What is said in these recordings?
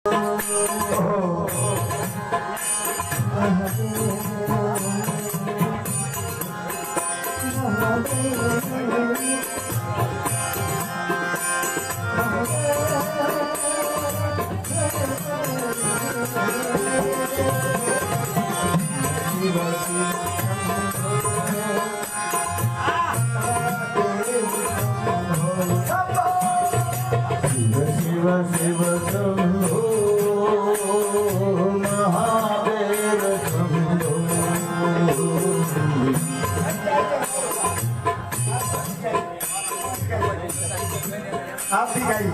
आप भी गाइए।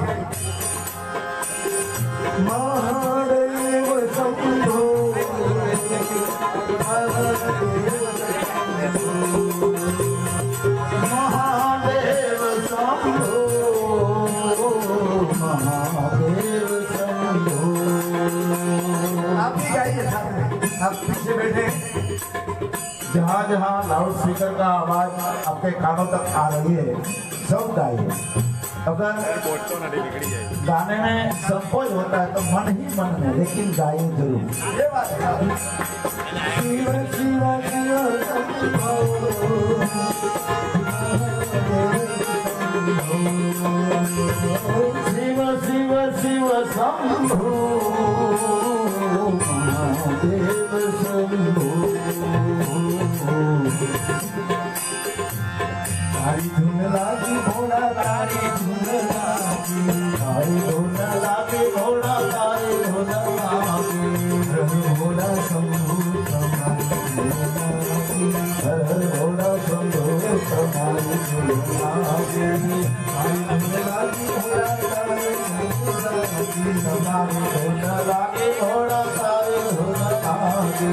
महादेव शंभो महादेव शंभो महादेव शंभो। आप भी गाइए साथ में, आप पीछे बैठे। जहाँ जहाँ लाउड स्पीकर का आवाज आपके कानों तक आ रही है सब गाइए। अगर गाने में संकोच होता है तो मन ही मन में, लेकिन गाइए जरूर। ये बात है। शिव शिव शिव शिव शिव शंभो महादेव शंभो। तारी धुन लागी घोड़ा तारी धुन लागी, तारी धुन लागी घोड़ा तारी धुन लागी। घोड़ा शंभो हर घोड़ा शंभो तुम्हारी धुन लागी। तारी धुन लागी घोड़ा तारी धुन लागी, तुम्हारी धुन लागी घोड़ा तारी धुन लागी।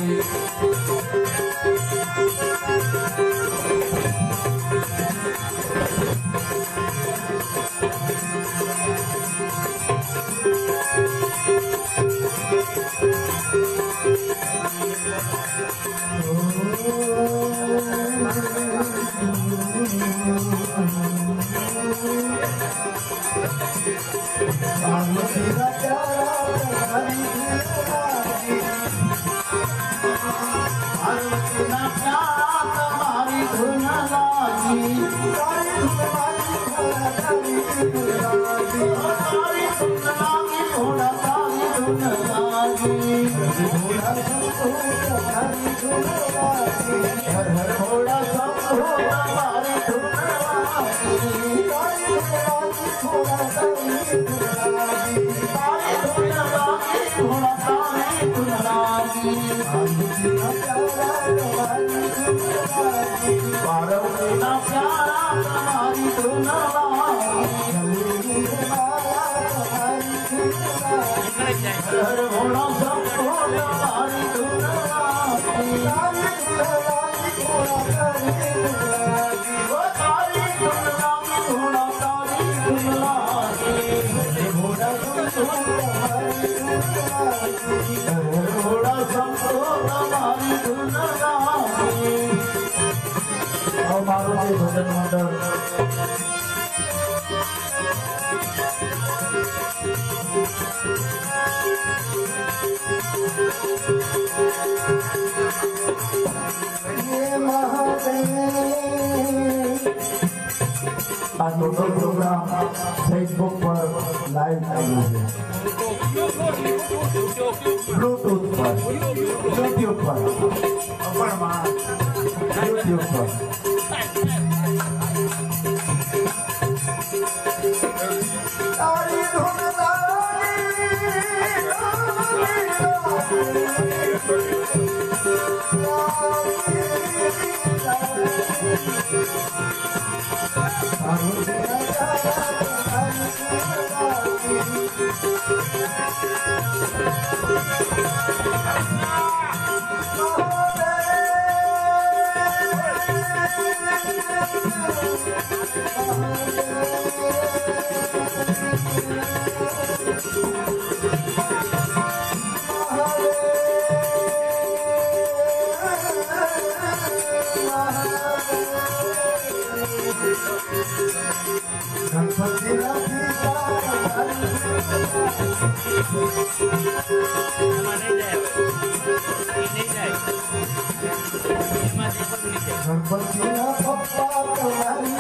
भजन मंडल आज टोटल प्रोग्राम फेसबुक पर लाइव आई है, ब्लूटूथ पर, यूट्यूब पर, यूट्यूब पर। गणपति ना पप्पा तुम्हारी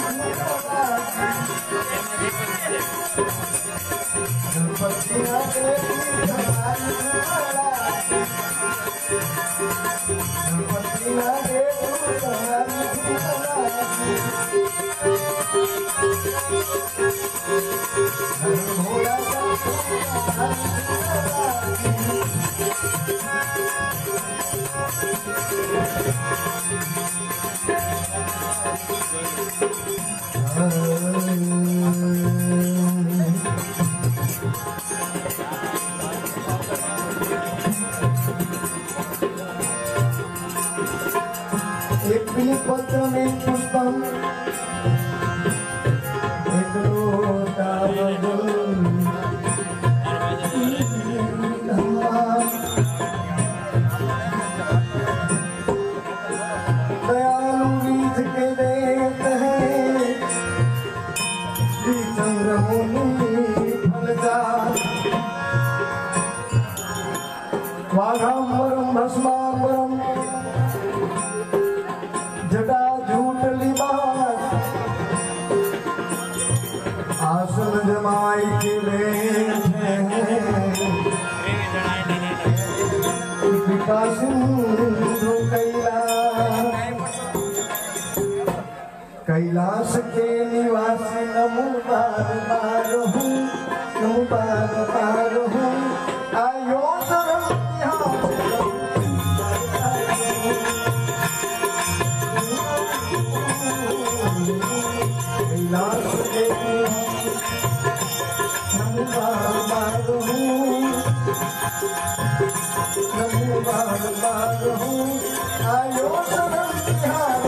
गणपति ना देवी तुम्हारी गणपति ना देवी एक पत्र में पुष्पम एक लोटा दयालु रीत के देते हैं श्री चंद्रमुनि फलदार वाघांबरम भस्मांबरम जटा झूठ लिबास आसन जमाई के बैठे कृपा सिंधु कैलाश के निवासी नमो बार बार हूँ नमो बार बार हूँ आयो शरण कैलाश के नमो बार बार हूँ नमो बार बार हूँ आयो शरण बिहार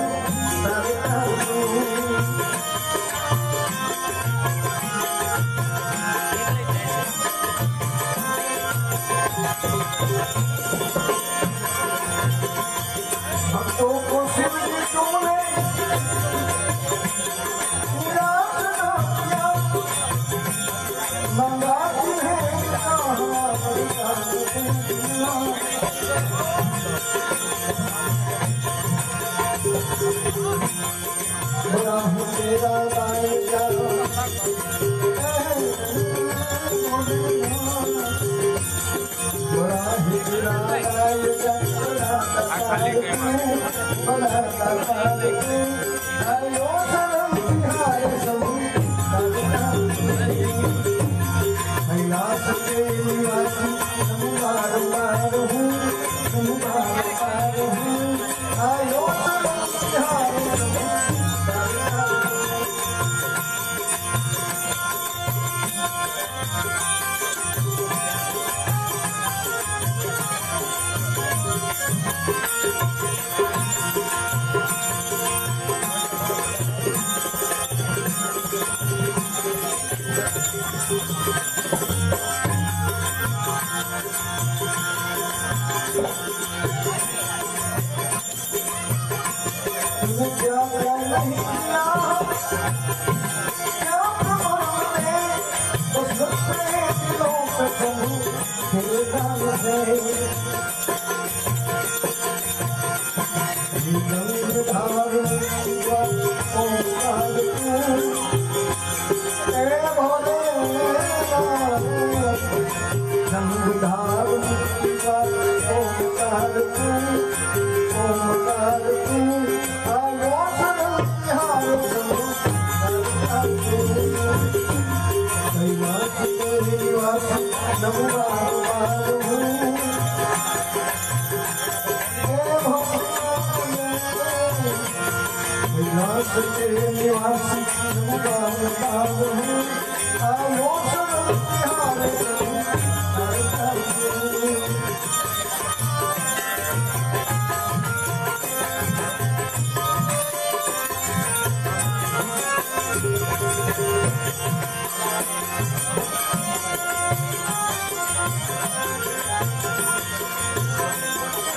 भक्तों को शिव जी तुमने मंगाती है बड़ा हूँ तेरा लाएगा बड़ा ही तेरा लाएगा आयो शरण बिहार कैलाश के निवासी नमो बार बार हूँ नमो बार बार हूँ आयो शरण बिहार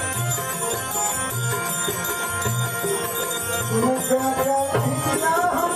क्या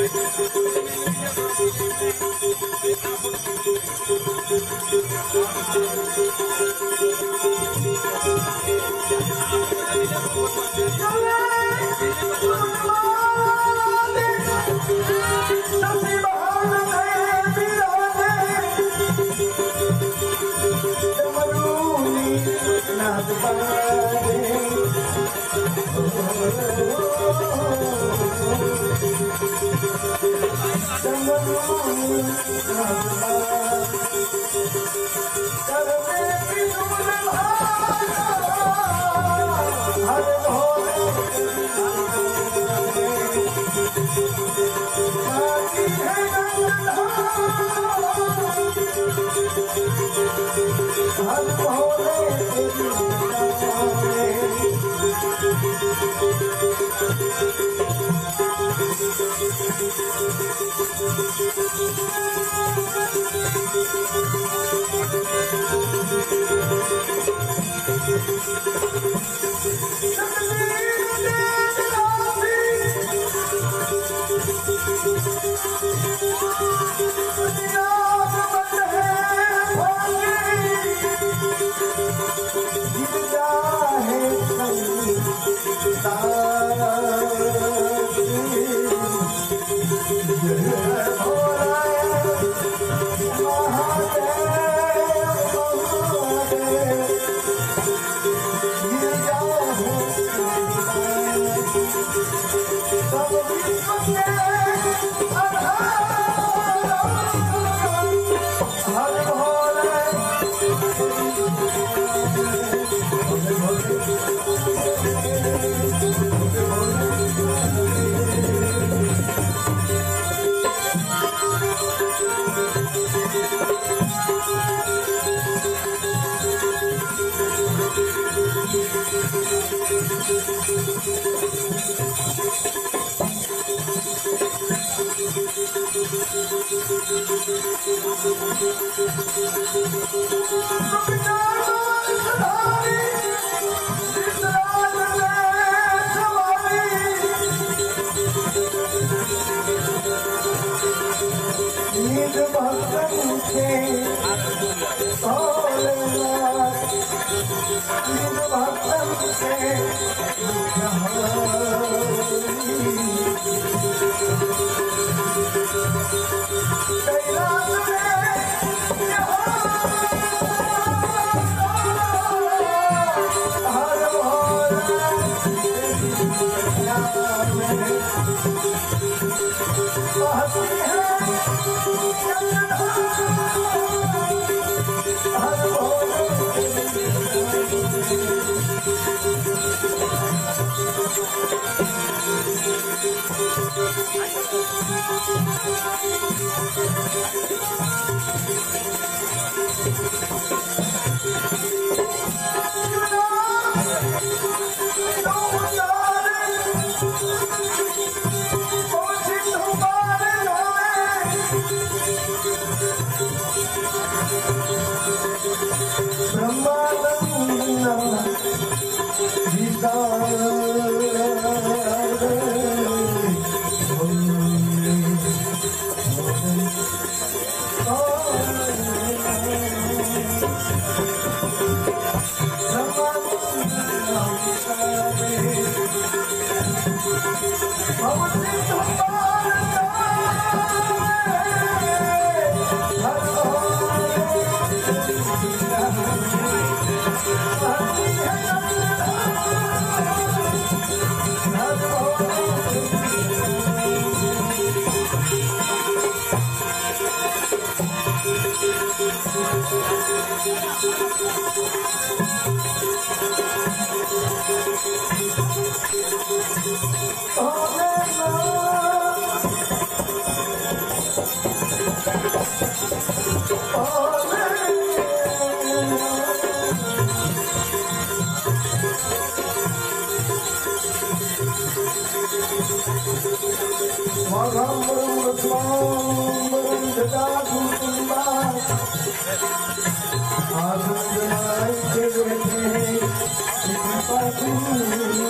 आनंद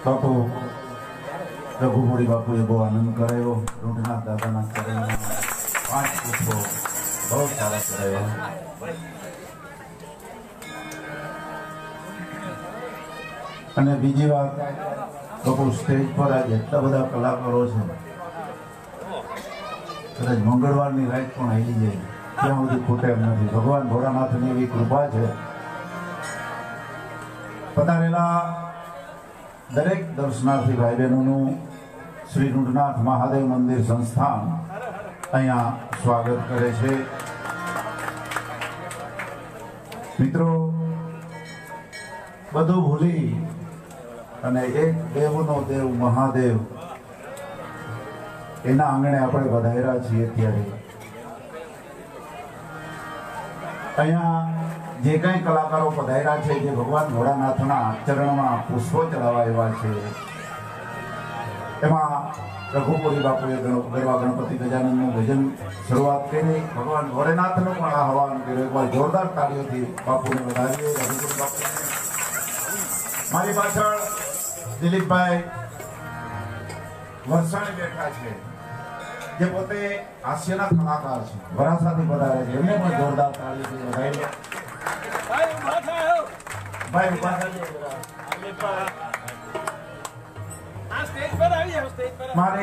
બાપુ રઘુપુરી બાપુએ બહુ આનંદ કરાયો. રૂઢનાથ દાદાના ચરણમાં 5 પુષ્પો બહુ સારા કરાયા. અને બીજી વાત, બાપુ સ્ટેજ પર આજે એટલા બધા કલાકારો છે, કદાચ મંગળવારની રાત પણ આવી જાય ત્યાં સુધી ખૂટે એમ નથી. ભગવાન ભોળાનાથની એવી કૃપા છે. પધારેલા દરેક દર્શનાર્થી ભાઈ બહેનોનું શ્રી રૂઢનાથ મહાદેવ મંદિર સંસ્થાન અહીંયા સ્વાગત કરે છે. મિત્રો, બધું ભૂલી અને એક દેવનો દેવ મહાદેવ એના આંગણે આપણે વધાર્યા છીએ. ત્યારે અહીંયા જે કઈ કલાકારો પધાર્યા છે, જે ભગવાન ભોળાનાથના ચરણમાં પુષ્પો ચડાવવા એવા છે, એમાં રઘુપુરી બાપુએ ગરવા ગણપતિ ગજાનનનું ભજન શરૂઆત કરી. ભગવાન ભોળેનાથનું પણ આહવાન કર્યું. એકવાર જોરદાર તાળીઓથી બાપુને વધારીએ. રઘુપુરી બાપુ મારી પાછળ દિલીપભાઈ વરસાણી બેઠા છે, જે પોતે હાસ્યના કલાકાર છે, વરાસાથી પધારે છે. એમને પણ જોરદાર તાળીઓથી વધારીએ. ભાઈ ઉભા થઈએ. મારે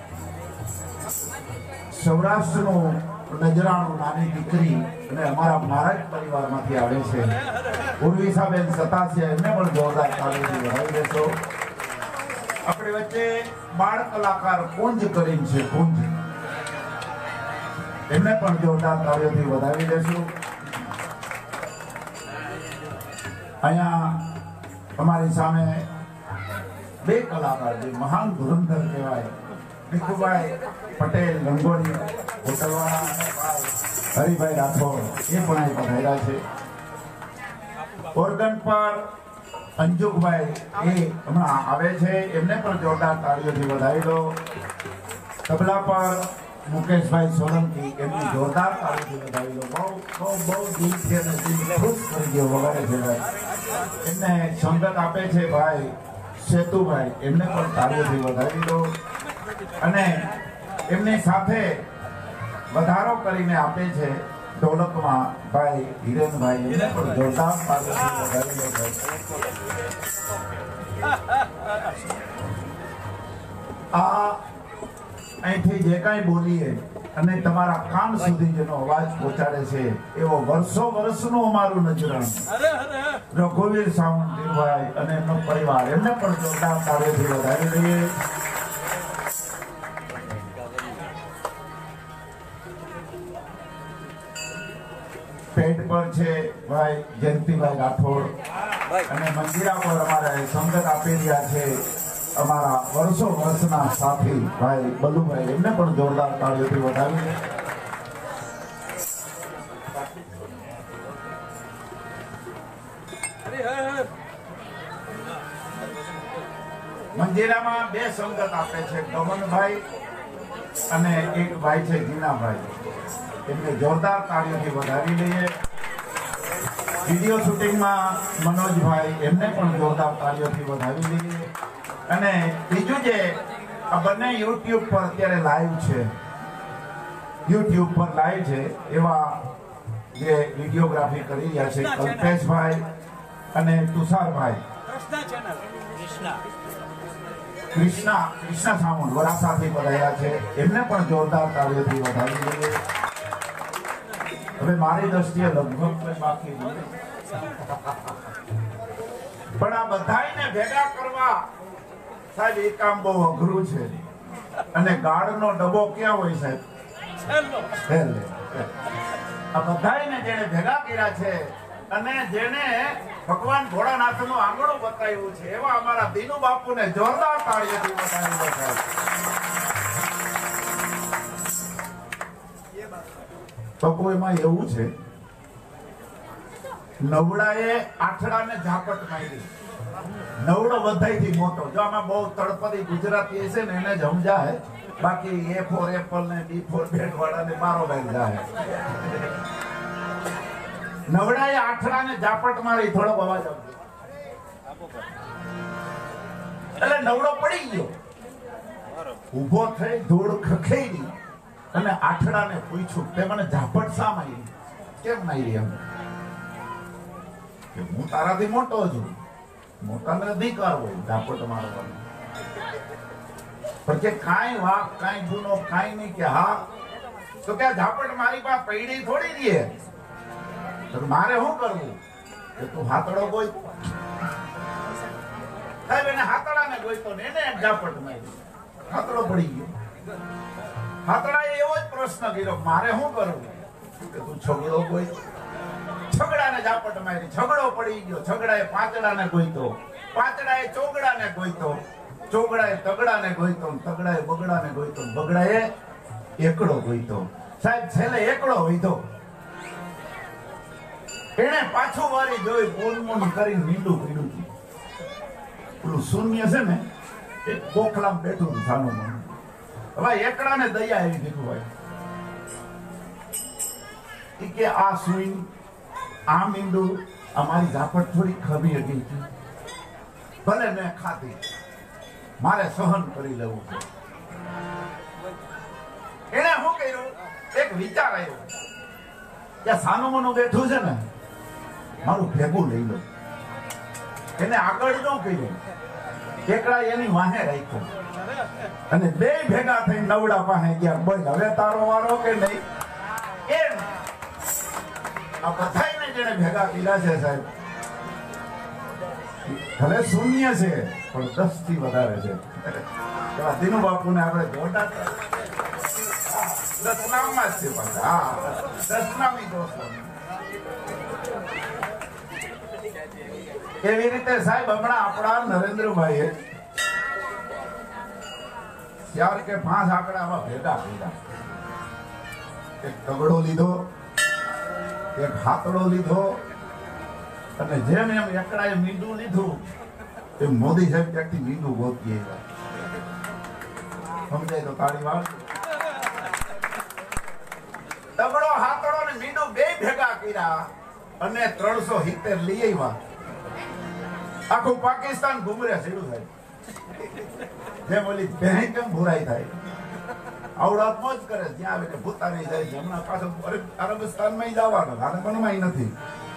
સૌરાષ્ટ્રનું નજરાણું નાની દીકરી અને અમારા મહારાજ પરિવારમાંથી આવે છે ઉર્વિસાબેન સતાસિયા, એમને પણ જોરદાર તાળીઓથી વધાવી દેશો. આપણી વચ્ચે બાળ કલાકાર કુંજ કરીને છે, કુંજ, એમને પણ જોરદાર તાળીઓથી વધાવી દેશું. અહીંયા અમારી સામે 2 કલાકાર, જે મહાન ધુરંધર કહેવાય, ભીખુભાઈ પટેલ રંગોળી હોટલવાળા, હરિભાઈ રાઠોડ, એ પણ અહીં પધાર્યા છે. ઓર્ગન પર અંજુકભાઈ, એ હમણાં આવે છે, એમને પણ જોરદાર તાળીઓથી વધાવી દો. તબલા પર મુકેશભાઈ સોલંકી, એમની જોરદાર તાળીઓથી વધાવી દો. બહુ દિલથી અને દિલ ખુશ કરી દો વગાડે છે ભાઈ. એમને સંગત આપે છે ભાઈ સેતુભાઈ, એમને પણ તાળીઓથી વધાવી દો. અને એમની સાથે વધારો કરીને આપે છે ઢોલકમાં ભાઈ હિરેનભાઈ, એમને પણ જોરદાર તાળીઓથી વધાવી દો ભાઈ. આ અહીંથી જે કાંઈ બોલીએ અને તમારા કાન સુધી જેનો અવાજ પહોંચાડે છે, એવો વર્ષો વર્ષનું અમારું નજરાણ રઘુવીર સાવંતભાઈ અને એમનો પરિવાર, એમને પણ જોરદાર તાળીઓથી વધાવી દઈએ. પેટ પર છે ભાઈ જયંતિભાઈ રાઠોડ, અને મંદિરા પર અમારે સંગત આપી રહ્યા છે અમારા વર્ષો વર્ષના સાથી ભાઈ બલુભાઈ, એમને પણ જોરદાર તાળીઓથી વધાવી. મંદિરામાં 2 સંગત આપે છે, ગમનભાઈ અને એક ભાઈ છે જીનાભાઈ, એમને જોરદાર તાળીઓથી વધાવી લઈએ. વિડીયો શૂટિંગમાં મનોજભાઈ, એમને પણ જોરદાર તાળીઓથી વધાવી લઈએ. અને બીજું જે આ બંને યુટ્યુબ પર અત્યારે લાઈવ છે, યુટ્યુબ પર લાઈવ છે, એવા જે વિડીયોગ્રાફી કરી રહ્યા છે કલ્પેશભાઈ અને તુષારભાઈ, કૃષ્ણા સામુંડ વરાસાથી પધાર્યા છે, એમને પણ જોરદાર તાળીઓથી વધાવી દઈએ. હવે મારી દ્રષ્ટિએ લગભગ બાકી પણ આ બધાને ભેગા કરવા સાહેબ એ કામ બહુ અઘરું છે. અને ગાળનો ડબ્બો ક્યાં હોય સાહેબ? છેલ્લે. આ બધાને જેને ભેગા કર્યા છે અને જેને ભગવાન ભોળાનાથનું આંગણું બતાવ્યું છે, એવા અમારા દીનુ બાપુને જોરદાર તાળીઓથી બતાવ્યું છે. બાપુ એમાં એવું છે, નવડાએ આઠડાને ઝાપટ મારી. નવડો બધાયથી મોટો. જો આમાં બહુ તળપદી ગુજરાતી હશે ને એને જ સમજાય, બાકી A for એપલ ને B for બેટ વાળાને મારો ભાઈ જાય. નવડાએ આઠડાને ઝાપટ મારી. થોડો અવાજ આપજો. એટલે નવડો પડી ગયો, ઊભો થઈ ધૂળ ખખેરી અને આઠડાને પૂછ્યું તે મને ઝાપટ શા મારી, કેમ મારી? એમ કે હું તારાથી મોટો છું, મોટાને અધિકાર હોય ઝાપટ મારવાનો, પણ કે કાંઈ વાક કાંઈ ગુનો કાંઈ નહીં, કે હા તો કે ઝાપટ મારી પાસે પૈડી થોડી દે, તો મારે શું કરવું? કે તું હાથડો ગોઈ. સાહેબ એને હાથડાને ગોઈતો ને એને ઝાપટ મારી, હાથડો પડી ગયો. હાથડાએ એવો જ પ્રશ્ન કર્યો, મારે શું કરવું? કે તું છગડો ગોઈ. છગડાને ઝાપટ મારી, છગડો પડી ગયો. છગડાએ પાંચડાને ગોઈતો, પાંચડાએ ચોગડાને ગોઈતો, ચોગડાએ તગડાને ગોઈતો, તગડાએ બગડાને ગોઈતો, બગડાએ એકડો ગોઈતો. સાહેબ છેલ્લે એકડો હોઈતો. એને પાછું વારી જોઈ મોન કરીને મીંડું પીડું હતું. પેલું શૂન્ય છે ને એ કોખલામાં બેઠું હતું સાનું મન. હવે એકડાને દયા આવી દીધું ભાઈ, કે આ સુઈ આ મીંડું અમારી ઝાપટ થોડી ખબી હતી, ભલે મેં ખાધી, મારે સહન કરી લેવું છે. એને શું કર્યું? એક વિચાર આવ્યો કે સાનું મનું બેઠું છે ને, મારું ભેગું લઈ લો. એને આગળ ન કર્યું, એકડા એની વાહે રાખ્યો અને બે ભેગા થઈ નવડા પાસે ગયા. બોલ હવે તારો વારો કે નહીં? એમ આ બધાને જેને ભેગા કર્યા છે સાહેબ, હવે શૂન્ય છે પણ 10 થી વધારે છે. દિનુ બાપુને આપણે જોડા દસનામમાં જ છે પાછા. હા, દસનામી દોસ્તો. એવી રીતે સાહેબ હમણાં આપણા નરેન્દ્રભાઈએ 4 કે 5 આંકડા આવા ભેગા કર્યા. એક તગડો લીધો, એક હાથડો લીધો, અને જેમ એમ એકડાએ મીંડું લીધું એમ મોદી સાહેબ ક્યાંકથી મીંડું ગોતી આવ્યા. સમજાય તો તાળી વાર. તગડો હાથડો ને મીંડું બે ભેગા કર્યા અને 370 લઈ આવ્યા. આખું પાકિસ્તાન ઘૂમરે સીડું થાય, જેમ ઓલી બહેન કેમ ભૂરાઈ થાય આવડા મોજ કરે. જ્યાં આવે કે ભૂતા નહીં જાય, હમણાં પાછળ અરબસ્તાનમાં જવાનું, આને પણ નથી.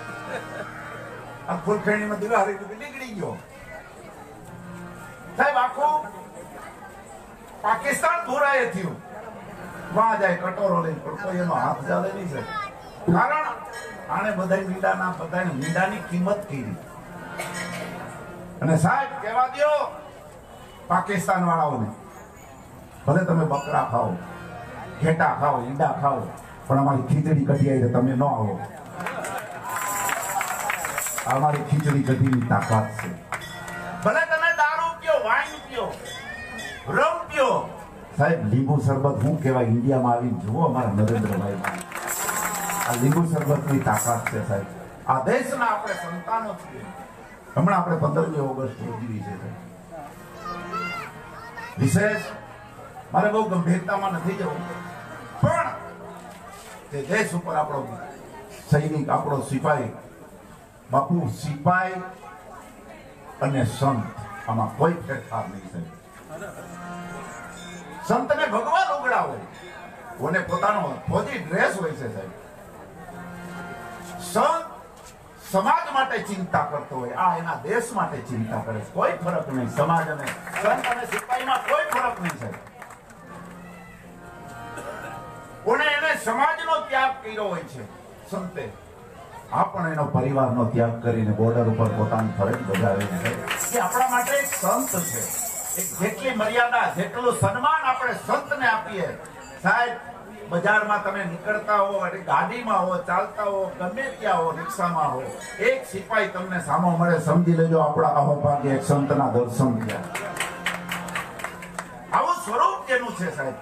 આ ફૂલખેણીમાં દિવાળી નીકળી ગયો સાહેબ. આખું પાકિસ્તાન ભૂરાય થયું. વાં જાય કટોરો લઈને, પણ કોઈ એનો હાથ ચાલે નહીં છે. કારણ આને બધા મીંડાની કિંમત કરી. અને સાહેબ કહેવા દો પાકિસ્તાન વાળાઓને, ભલે તમે બકરા ખાઓ, ઘેટા ખાઓ, ઈંડા ખાઓ, પણ અમારી ખીચડી કઢી આવી તમે ન આવો. અમારી ખીચડી કઢીની તાકાત છે. ભલે તમે દારૂ પીઓ, વાઈન પીઓ, રમ પીઓ. સાહેબ લીંબુ શરબત શું કહેવાય? ઇન્ડિયામાં આવીને જુઓ અમારા નરેન્દ્રભાઈ, આ લીંબુ શરબતની તાકાત છે સાહેબ. આ દેશના આપણે સંતાનો છીએ. હમણાં આપણે 15મી ઓગસ્ટ ઉજવી છે. વિશેષ મારે બહુ ગંભીરતામાં નથી જવું, પણ તે દેશ ઉપર આપણો સૈનિક, આપણો સિપાહી, બાપુ સિપાહી અને સંત, આમાં કોઈ ફેરફાર નહીં થાય. સંતને ભગવાન ઉગડા હોય, કોને પોતાનો ફોજી ડ્રેસ હોય છે સાહેબ. સંત સમાજ માટે ચિંતા કરતો હોય, આ એના દેશ માટે ચિંતા કરે છે. કોઈ ફરક નહીં. સમાજ અને સંત અને સિપાહીમાં કોઈ ફરક નહીં સાહેબ. કોને એને સમાજનો ત્યાગ કર્યો હોય છે સંતે, આ પણ એનો પરિવારનો ત્યાગ કરીને બોર્ડર ઉપર પોતાની ફરજ બજાવે છે. એ આપણા માટે એક સંત છે. એક જેટલી મર્યાદા, જેટલું સન્માન આપણે સંતને આપીએ સાહેબ. બજારમાં તમે નીકળતા હો, ગાડીમાં હો, ચાલતા હો, ગમે ત્યાં હો, રિક્ષામાં હો, એક સિપાહી તમને સામો મળે, સમજી લેજો આપણા અહોભાગે એક સંતના દર્શન થયા. આવું સ્વરૂપ જેનું છે સાહેબ.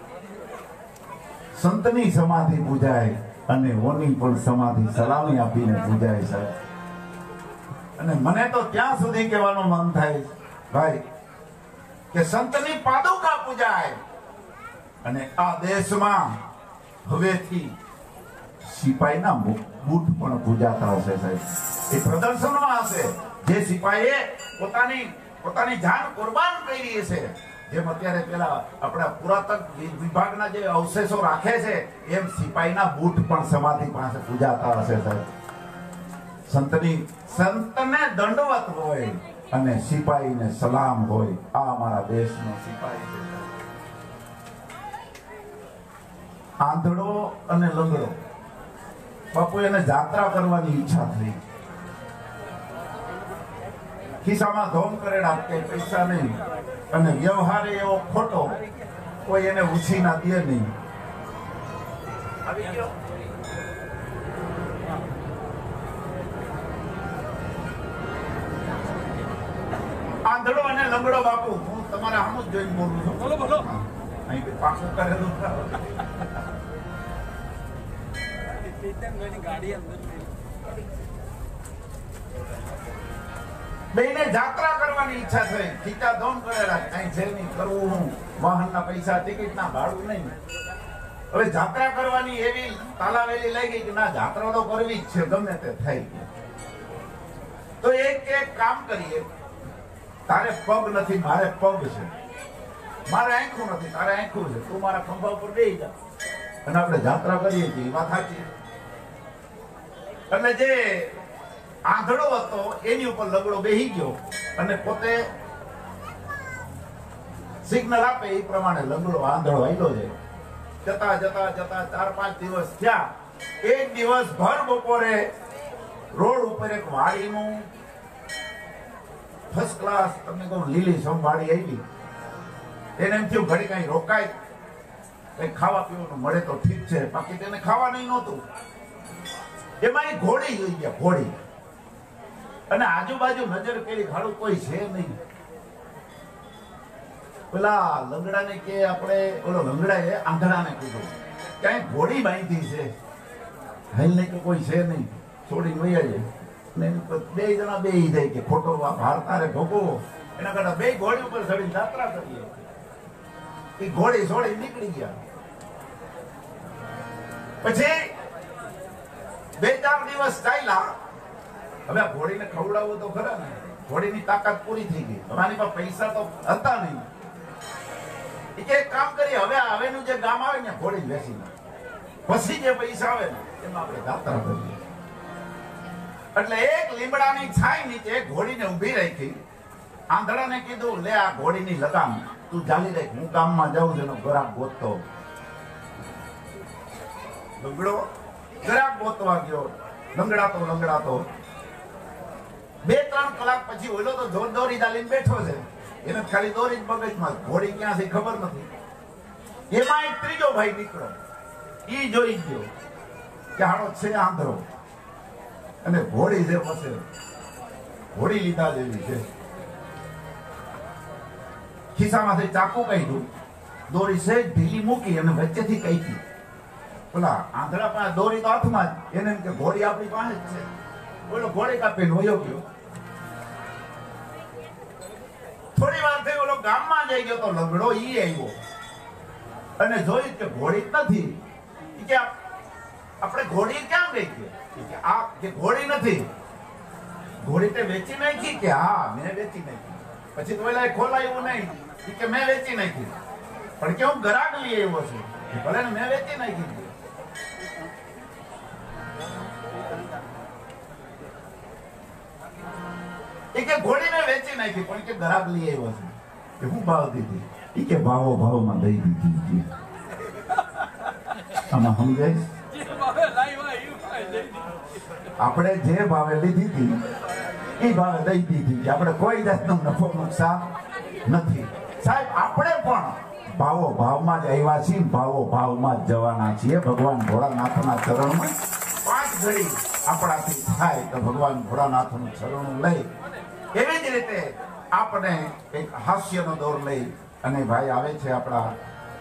સંતની સમાધિ પૂજાય અને ઓની પણ સમાધિ સલામી આપીને પૂજાય સાહેબ. અને મને તો ત્યાં સુધી કહેવાનું મન થાય ભાઈ કે સંતની પાદુકા પૂજાય અને આ દેશમાં હવેથી સિપાહીના બૂટ પણ પૂજાતા હશે સાહેબ. એ પ્રદર્શનમાં હશે. જે સિપાહીએ પોતાની પોતાની જાન કુરબાન કરી છે. જેમ અત્યારે પેલા આપણા પુરાતન વિભાગના જે અવશેષો રાખે છે એમ સિપાહીના બૂટ પણ સમાધિ પાસે પૂજાતા હશે સાહેબ. સંતને દંડવત હોય અને સિપાહીને સલામ હોય. આ અમારા દેશનો સિપાહી છે. આંધળો અને લંગડો બાપુ એને જાત્રા કરવાની ઈચ્છા થઈ. ખિસ્સામાં ધોમ કરેડા કે પૈસા નહીં અને વ્યવહાર એવો ખોટો, કોઈ એને ઉછી ના દે નહીં. આંધળો અને લંગડો બાપુ હું તમારા આમ જ જોઈને બોલું છું. બોલો બોલો. અહીં પાછું કરેલું બેને જાત્રા કરવાની ઈચ્છા થઈ. ખીચા ધોમ કરેલા કઈ છે નહીં કરવું હું વાહનના પૈસા ટિકિટના ભાડું નહીં. હવે જાત્રા કરવાની એવી તાલાવેલી લઈ ગઈ કે ના જાત્રા તો કરવી જ છે ગમે તે થઈ. તો એક કામ કરીએ, તારે પગ નથી મારે પગ છે, મારે આંખું નથી તારે આંખું છે, તું મારા ખંભા ઉપર બેસી જા અને આપણે જાત્રા કરીએ છીએ. વાત સાચી. અને જે આંધળો હતો એની ઉપર લગડો બેસી ગયો અને પોતે સિગ્નલ આપે એ પ્રમાણે લગડો આંધળો આયલો છે. જતા જતા જતા 4-5 દિવસ થયા. એક દિવસ ભર બપોરે રોડ ઉપર એક વાડીનું ફર્સ્ટ ક્લાસ તમને કહું લીલી સંભાળી આવી. એને એમ થયું ઘડી કઈ રોકાય, કઈ ખાવા પીવાનું મળે તો ઠીક છે, બાકી તેને ખાવા નહીં નહોતું. એમાં એ ઘોડી જોઈ ગયા. ઘોડી અને આજુબાજુ નજર કરી ખાડું કોઈ છે નહીં. પેલા લંગડાને કે આપણે ઓલો લંગડાએ આંધળાને કીધું ક્યાંય ઘોડી બાંધી છે હેલ નહીં કે કોઈ છે નહીં, છોડીને વહી જાય. બે જણા બે જાય કે ખોટો ભાર તારે ભોગવો એના કરતા બે ઘોડી ઉપર ચડીને જાત્રા કરીએ. એ ઘોડી છોડી નીકળી ગયા. પછી 2-4 દિવસ ચાલ્યા. હવે આ ઘોડીને ખવડાવવું તો ખરા ને, ઘોડીની તાકાત પૂરી થઈ ગઈ. અમારી પાસે પૈસા તો હતા નહીં. એક કામ કરીએ, હવે હવેનું જે ગામ આવે ને ઘોડી બેસી પછી જે પૈસા આવે ને એમાં આપણે જાત્રા કરીએ. એટલે એક લીમડાની છાઈ નીચે ઘોડીને ઊભી રાખી. આંધળાને કીધું લે આ ઘોડીની લગામ તું ચાલી રાખ, હું ગામમાં જાઉં છું એનો ગરાક ગોતતો. લંગડો ગરાક ગોતવા ગયો. લંગડાતો 2-3 કલાક પછી ઓલો તો જોર દોરી ચાલીને બેઠો છે. એને ખાલી દોરી જ મગજમાં, ઘોડી ક્યાં છે ખબર નથી. એમાં એક ત્રીજો ભાઈ નીકળ્યો. ઈ જોઈ ગયો કે હાડો છે આંધળો અને ઘોડી છે પછી ઘોડી લીધા જેવી છે. ખિસ્સામાંથી ચાકુ કાઢ્યું, દોરી છે ઢીલી મૂકી અને વચ્ચેથી કાઢી. પેલા આંધળા પાસે દોરી તો હાથમાં જ, એને એમ કે ઘોડી આપણી પાસે જ છે. બોલો ઘોડી કાપીને વયો ગયો. થોડી વાર થઈ ઓલો ગામમાં જઈ ગયો તો લંગડો ઈ આવ્યો અને જોયું કે ઘોડી જ નથી. કે આપણે ઘોડી ક્યાં ગઈ કે આ કે ઘોડી નથી, ઘોડી તે વેચી નાખી કે હા મેં વેચી નાખી. પછી તો પેલા ખોલાયું નહીં કે મેં વેચી નાખી, પણ કે હું ગરાક લઈ આવ્યો છું. ભલે ને મેં વેચી નાખી. એ કે ઘોડી મેં વેચી નાખી પણ કે ગરાક લઈ આવ્યો છું. કે હું ભાવ દીધી? એ કે ભાવમાં દઈ દીધી. આમાં સમજાય? આપણે જે ભાવે લીધી હતી એ ભાવે દઈ દીધી. આપણે કોઈ જાતનું નફો નુકસાન નથી સાહેબ. આપણે પણ ભાવમાં જ આવ્યા છીએ, ભાવમાં જ જવાના છીએ. ભગવાન ભોળાનાથના ચરણમાં 5 ઘડી આપણાથી થાય તો ભગવાન ભોળાનાથનું ચરણું લઈ એવી જ રીતે આપણે એક હાસ્યનો દોર લઈ અને ભાઈ આવે છે આપણા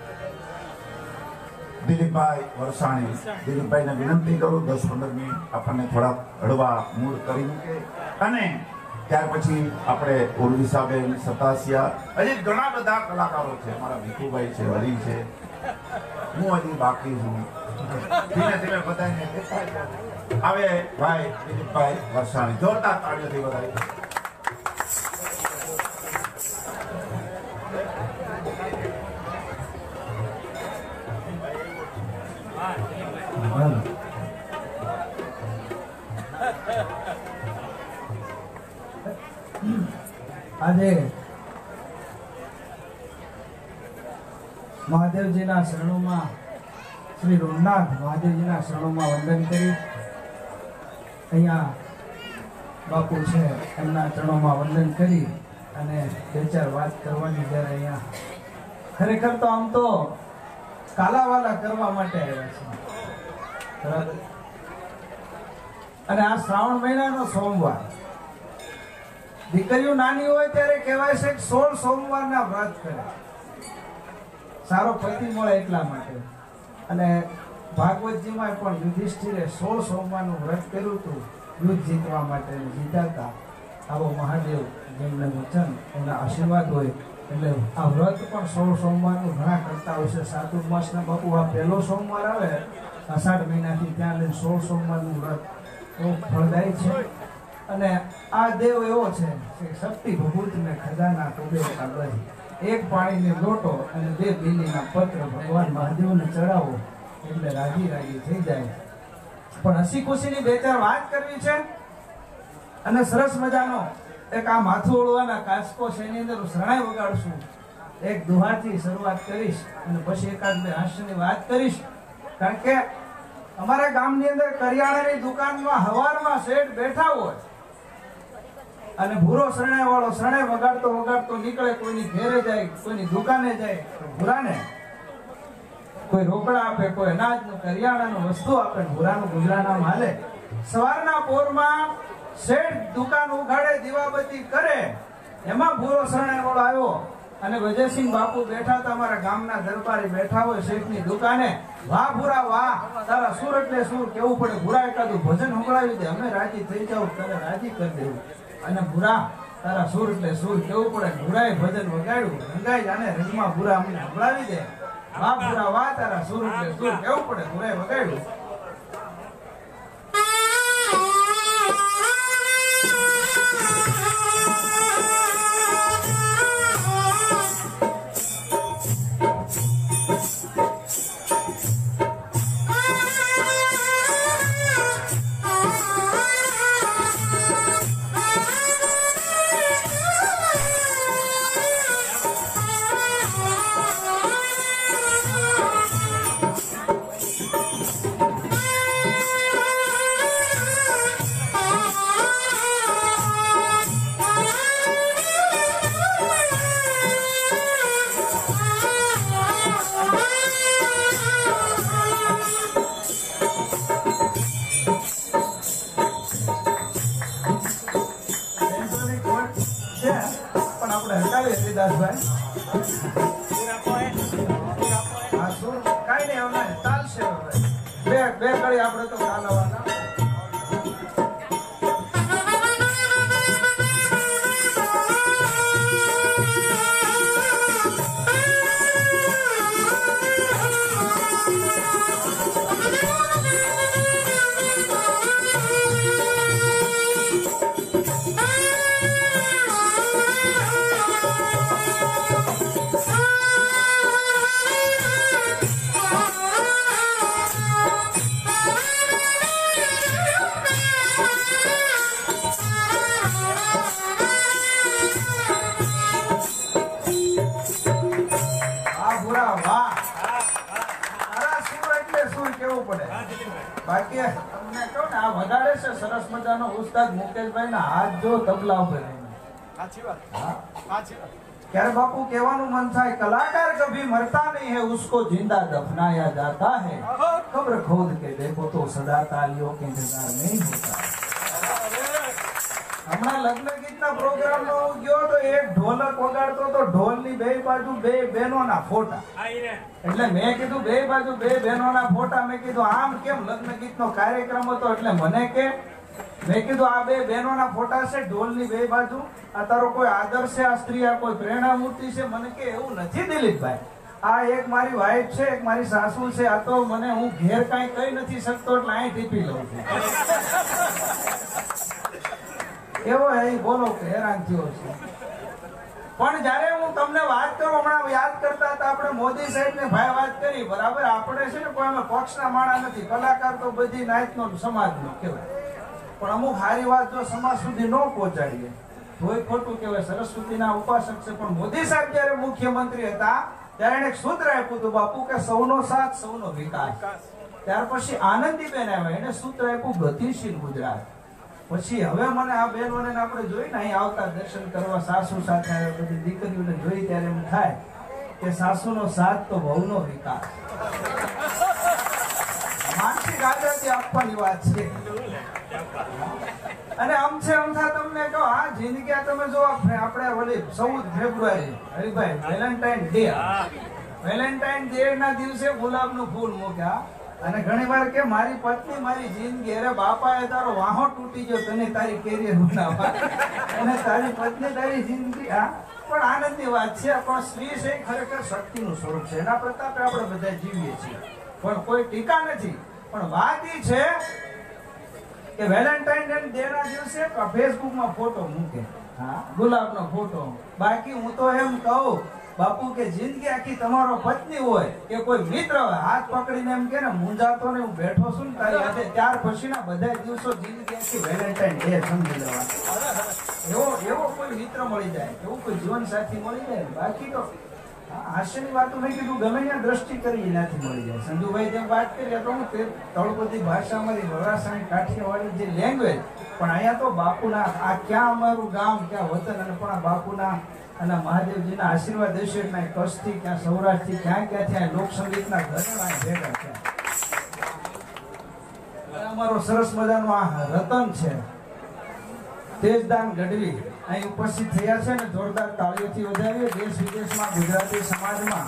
દિલીપભાઈ વરસાણી. દિલીપભાઈને વિનંતી કરું 10-15 મિનિટ આપણને થોડા હળવા મૂળ કરી મૂકે અને ત્યાર પછી આપણે ઉર્વિસાબેન સતાસિયા, હજી ઘણા બધા કલાકારો છે. અમારા ભીખુભાઈ છે, હરી છે, હું હજી બાકી છું. ધીમે ધીમે બધાને આવે ભાઈ દિલીપભાઈ વરસાણી. જોરદાર તાળીઓથી બધાય. આજે મહાદેવજીના શરણોમાં શ્રી રોમનાથ મહાદેવજીના શરણોમાં વંદન કરી અહીંયા બાપુ છે એમના ચરણોમાં વંદન કરી અને બે ચાર વાત કરવાની જ્યારે અહીંયા ખરેખર તો આમ તો કાલાવાલા કરવા માટે આવ્યા છે બરાબર. અને આ શ્રાવણ મહિનાનો સોમવાર દીકરીઓ નાની હોય ત્યારે કહેવાય છે કે 16 સોમવારના વ્રત કરે, સારો પતિ મળે એટલા માટે. અને ભાગવતજીમાં પણ યુધિષ્ઠિરે 16 સોમવારનું વ્રત કર્યું હતું યુદ્ધ જીતવા માટે, જીતાતા. આવો મહાદેવ જેમને વચન એના આશીર્વાદ હોય એટલે આ વ્રત પણ 16 સોમવારનું ઘણા કરતા હોય છે. ચાતુર્માસના બાપુ આ પહેલો સોમવાર આવે અષાઢ મહિનાથી ત્યાં લઈને 16 સોમવારનું વ્રત બહુ ફળદાયી છે. અને આ દેવ એવો છે કે શક્તિ ભભૂત ને ખજાના કુબેર કા દહીં, એક પાણીનો લોટો અને 2 બીલીના પત્ર ભગવાન મહાદેવને ચડાવો એટલે રાજી રાજી થઈ જાય. પણ હસી ખુશીની બે ચાર વાત કરવી છે અને સરસ મજાનો એક આ માથું ઓળવાના કાચકો છે એની અંદર શરણાઈ વગાડશું. એક દુહાથી શરૂઆત કરીશ અને પછી એકાદ બે હાસ્યની વાત કરીશ. કારણ કે અમારા ગામની અંદર કરિયાણાની દુકાનમાં હવારમાં શેઠ બેઠા હોય અને ભૂરો શરણાઈ વાળો શરણાઈ વગાડતો વગાડતો નીકળે, કોઈની ઘેરે જાય, કોઈની દુકાને જાય, ભૂરાને કોઈ રોકડા આપે, કોઈ અનાજનું કરિયાણાનું વસ્તુ આપે, ભૂરાનું ગુજરાનામ હાલે. સવારના પોરમાં શેઠ દુકાન ઉઘાડે, દીવાબત્તી કરે, એમાં ભૂરો શરણાઈ વાળો આવ્યો અને વજયસિંહ બાપુ બેઠા હતા, અમારા ગામના દરબારી બેઠા હોય શેઠની દુકાને. વાહ ભૂરા વાહ, તારા સુર એટલે સુર કેવું પડે. ભૂરા એકાદું ભજન સંભળાવી દે, અમે રાજી થઈ જાવ, તને રાજી કરી દેવું. અને ભૂરા તારા સુર એટલે સુર કેવું પડે. ભૂરાએ ભજન વગાડ્યું, રંગાઈ જાને રંગમાં ભૂરા અમને સંભળાવી દે. વાહ ભૂરા વાહ, તારા સુર એટલે સુર કેવું પડે. ભૂરાએ વગાડ્યું. બે કડી આપણે તો ચાલવાના. બાકી તમને કહું ને આ વગાડે છે સરસ મજાનો ઉસ્તાદ મુકેશભાઈ ના હાથ જો તબલા ઉપર. સાચી વાત. ક્યારે બાપુ કહેવાનું મન થાય, કલાકાર કભી મરતા નહીં હે, ઉસકો जिंदा दफनाया जाता है, कब्र खोद के देखो तो सदा तालियों के इंतजार नहीं होता. હમણાં લગ્ન ગીતના પ્રોગ્રામમાં હું ગયો તો એક ઢોલક વગાડતો તો ઢોલની બે બાજુ બે બહેનોના ફોટા. એટલે મેં કીધું બે બાજુ બે બહેનોના ફોટા. મેં કીધું આમ કેમ, લગ્ન ગીતનો કાર્યક્રમ હતો એટલે મને કે મેં કીધું આ બે બહેનોના ફોટા છે ઢોલની બે બાજુ. આ તારો કોઈ આદર્શ છે, આ સ્ત્રી, આ કોઈ પ્રેરણા મૂર્તિ છે? મને કે એવું નથી દિલીપભાઈ, આ એક મારી વાઈફ છે, એક મારી સાસુ છે. આ તો મને હું ઘેર કાંઈ કહી નથી શકતો એટલે અહીં ટીપી લઉં છું. એવો એ બોલો કે હેરાન થયો છે. પણ જ્યારે હું તમને વાત કરું, હમણાં યાદ કરતા હતા આપણે મોદી સાહેબને ભાઈ વાત કરી, બરાબર. આપણે છે ને કોઈ અમે પક્ષના માણસ નથી, કલાકાર તો બધી નાતનો સમાજનો કહેવાય, પણ અમુક સારી વાત જો સમાજ સુધી ન પહોંચાડીએ તોય ખોટું કહેવાય. સરસ્વતીના ઉપાસક છે, પણ મોદી સાહેબ જયારે મુખ્યમંત્રી હતા ત્યારે એને એક સૂત્ર આપ્યું હતું બાપુ કે સૌનો સાથ સૌનો વિકાસ. ત્યાર પછી આનંદીબેન આવ્યા, એને સૂત્ર આપ્યું ગતિશીલ ગુજરાત. પછી હવે મને આ બહેનોને આપણે જોઈને અહીં આવતા દર્શન કરવા સાસુ સાથે આવ્યા, બધી દીકરીઓને જોઈ ત્યારે એમ થાય કે સાસુનો સાથ તો વહુનો વિકાસ. માનસિક આઝાદી આપવાની વાત છે. અને અમથા તમને કહો, આ જિંદગી આ તમે જો આપણે ઓલી 14 ફેબ્રુઆરી હરિભાઈ વેલેન્ટાઇન ડે ના દિવસે ગુલાબનું ફૂલ મૂક્યા. અને ઘણી વાર કે મારી પત્ની મારી જિંદગી, અરે બાપાએ તારો વાહો તૂટી ગયો તને તારી કેરિયર બનાવવા, અને તારી પત્ની તારી જિંદગી. આ પણ આનંદની વાત છે. પણ સ્ત્રી છે ખરેખર શક્તિનું સ્વરૂપ છે, એના પ્રતાપે આપણે બધા જીવીએ છીએ, પણ કોઈ ટીકા નથી. પણ વાત એ છે કે વેલેન્ટાઇન ડે ના દિવસે ફેસબુકમાં ફોટો મૂકે, ગુલાબનો ફોટો. બાકી હું તો એમ કહું બાપુ કે જિંદગી આખી તમારો પત્ની હોય કે કોઈ મિત્ર હોય, હાથ પકડીને એમ કે ને મૂંઝાતો ને હું બેઠો છું ને તારી હાથે, ત્યાર પછીના બધા દિવસો જિંદગી આખી વેલેન્ટાઇન ડે સમજી લેવા. એવો કોઈ મિત્ર મળી જાય, એવું કોઈ જીવન સાથી મળી જાય. બાકી તો હાસ્યની વાતો મેં કીધું ગમે ત્યાં દ્રષ્ટિ કરી એનાથી મળી જાય. સંજુભાઈ જેમ વાત કરી તો હું તળપદી ભાષા અમારી વરાસાની કાઠિયાવાડી જે લેંગ્વેજ, પણ અહીંયા તો બાપુના આ ક્યાં અમારું ગામ ક્યાં વતન, અને પણ આ બાપુના અને મહાદેવજીના આશીર્વાદ હશે એટલે કચ્છથી ક્યાં સૌરાષ્ટ્રથી ક્યાંથી લોકસંગીતના ઘરે ભેગા છે. અમારો સરસ મજાનો આ રતન છે તેજદાન ગઢવી અહીં ઉપસ્થિત થયા છે, ને જોરદાર તાળીઓથી વધાવીએ. દેશ વિદેશમાં ગુજરાતી સમાજમાં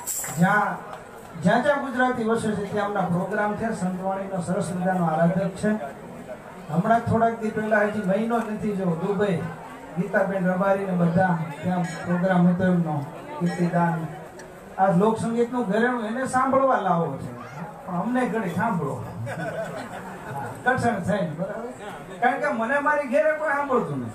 જ્યાં ગુજરાતી વસે છે ત્યાંના પ્રોગ્રામ છે. સંતવાણીનો સરસ મજાનો આરાધક છે. હમણાં થોડાક દી પહેલા, હજી મહિનો નથી જો, દુબઈ ગીતાબેન રબારી ને બધા ત્યાં પ્રોગ્રામ હતો એમનો કીર્તિદાન. આ લોકસંગીતનું ઘરેણું એને સાંભળવા લાવો છે, પણ અમને ઘડી સાંભળો કઠણ થાય ને, બરાબર. કારણ કે મને મારી ઘેરે કોઈ સાંભળતું નથી.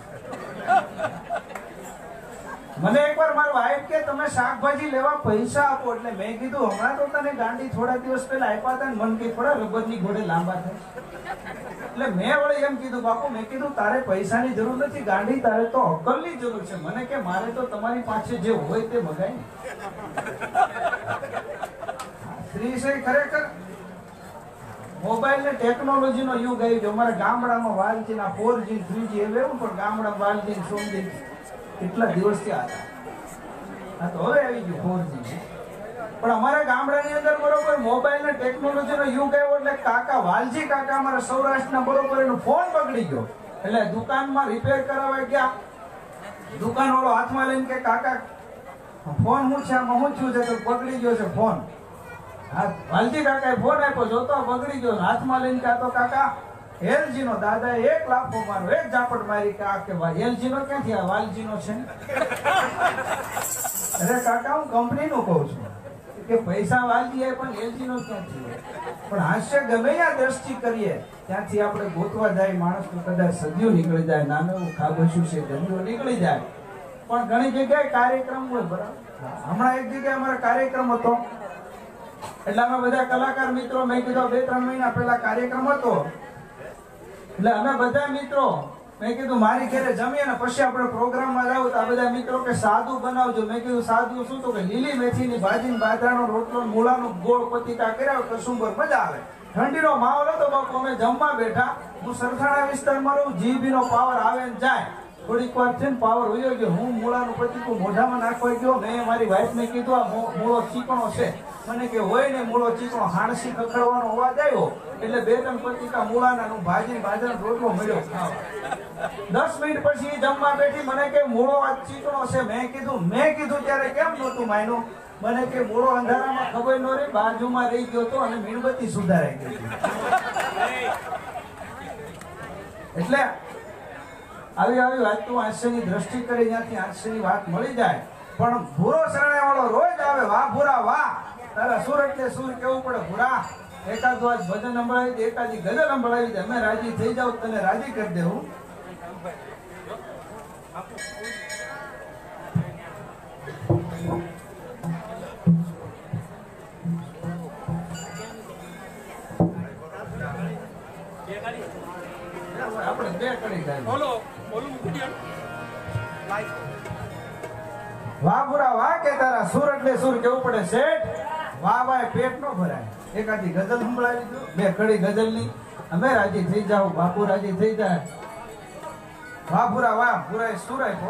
મને એકવાર મારો વાઈફ કે તમે શાકભાજી લેવા પૈસા આપો, એટલે મેં કીધું હમણાં તો તને ગાંડી થોડા દિવસ પહેલા આપ્યા હતા ને મન કે થોડા રબરની ઘોડે લાંબા થાય. એટલે મેં વળી એમ કીધું બાપુ, મેં કીધું તારે પૈસાની જરૂર નથી ગાંડી, તારે તો અક્કલની જરૂર છે. મને કે મારે તો તમારી પાસે જે હોય તે મગાય ને. સ્ત્રી છે ખરેખર. મોબાઈલ ને ટેકનોલોજી નો યુગ આવી ગયો. અમારા ગામડામાં વાલજીના 4G 3G એવું, પણ ગામડામાં વાલજી સોમજી કેટલા દિવસ થયા હતા. આ તો હવે આવી ગયું 4G. પણ અમારા ગામડાની અંદર બરોબર મોબાઈલ ને ટેકનોલોજી નો યુગ આવ્યો એટલે કાકા વાલજી કાકા અમારા સૌરાષ્ટ્રના બરોબર એનો ફોન બગડી ગયો, એટલે દુકાનમાં રિપેર કરાવવા ગયા. દુકાન વાળો હાથમાં લઈને કે કાકા ફોન હું છે આમાં હું થયું છે, તો બગડી ગયો છે ફોન. વાલજી કાકાએ ફોન આપ્યો, જોતો બગડી ગયો, હાથમાં લઈને કે તો કાકા એલજી નો દાદાએ 1 લાફો મારો, એક ઝાપટ મારી કે આ કે એલજી નો ક્યાંથી, આ વાલજી નો છે. અરે કાકા હું કંપની નું કહું છું કે પૈસા વાલજી પણ એલજી નો ક્યાંથી. પણ હાસ્ય ગમે ત્યાં દ્રષ્ટિ કરીએ ત્યાંથી આપણે ગોતવા જાય માણસ તો કદાચ સદીઓ નીકળી જાય, નાનું એવું ખાબસ્યું છે ગંદીઓ નીકળી જાય. પણ ઘણી જગ્યાએ કાર્યક્રમ હોય, બરાબર. હમણાં એક જગ્યાએ અમારો કાર્યક્રમ હતો, એટલે અમે બધા કલાકાર મિત્રો, મેં કીધું 2-3 મહિના પહેલા કાર્યક્રમ હતો, એટલે અમે બધા મિત્રો મેં કીધું મારી ઘરે જમીએ ને પછી આપણે પ્રોગ્રામમાં જાવ. તો આ બધા મિત્રો કે સાદું બનાવજો. મેં કીધું સાદું શું? તો કે લીલી મેથીની ભાજી, બાજરાનો રોટલો, મૂળાનું ગોળ પતીકા કર્યા, કસુંબર, મજા આવે. ઠંડીનો માહોલ હતો બાપુ, અમે જમવા બેઠા. હું સરથાણા વિસ્તારમાં રહું, જીભીનો પાવર આવે ને જાય. થોડીક વાર છે ને પાવર વયો ગયો. હું મૂળાનું પતીકું મોઢામાં નાખવા ગયો. મેં મારી વાઈફને કીધું આ મૂળો ચીકણો છે. મને કે હોય ને મૂળો ચીકણો, હાણસી ખખડવાનો અવાજ આવ્યો એટલે 2-3 પતીકા મૂળાના ભાજી બાજરાનો રોટલો મળ્યો ખાવા. 10 મિનિટ પછી જમવા બેઠી, મને કે મૂળો આ ચીકણો છે. મેં કીધું ત્યારે કેમ નહોતું માન્યું? મને કે મૂળો અંધારામાં ખબર ન રહી, બાજુમાં રહી ગયો તો, અને મીણબત્તી સુધારાઈ ગઈ. એટલે આવી વાત તો હાસ્યની દ્રષ્ટિ કરી, ત્યાંથી હાસ્યની વાત મળી જાય. પણ ભૂરો શરણે વાળો રોજ આવે, વાહ ભૂરા વાહ, તારા સુર એટલે સુર કેવું પડે ભૂરા. એકાદ વાત ભજન સંભળાવી દે, એકાદી ગઝલ સંભળાવી દે, અમે રાજી થઈ જાવ, તને રાજી કરી દેવું. બે કડી ગાય. બોલો બોલો મૂકી દે. વાહ પુરા વાહ કે તારા સુર એટલે સુર કેવું પડે શેઠ. વાહ વાહ પેટ નો ભરાય. એકાદી ગઝલ સંભળાવી દો, બે કડી ગઝલ ની. અમે રાજી થઈ જાવ, બાપુ રાજી થઈ જાય. વાહ પુરા વાહ, પુરા સુર આપ્યો.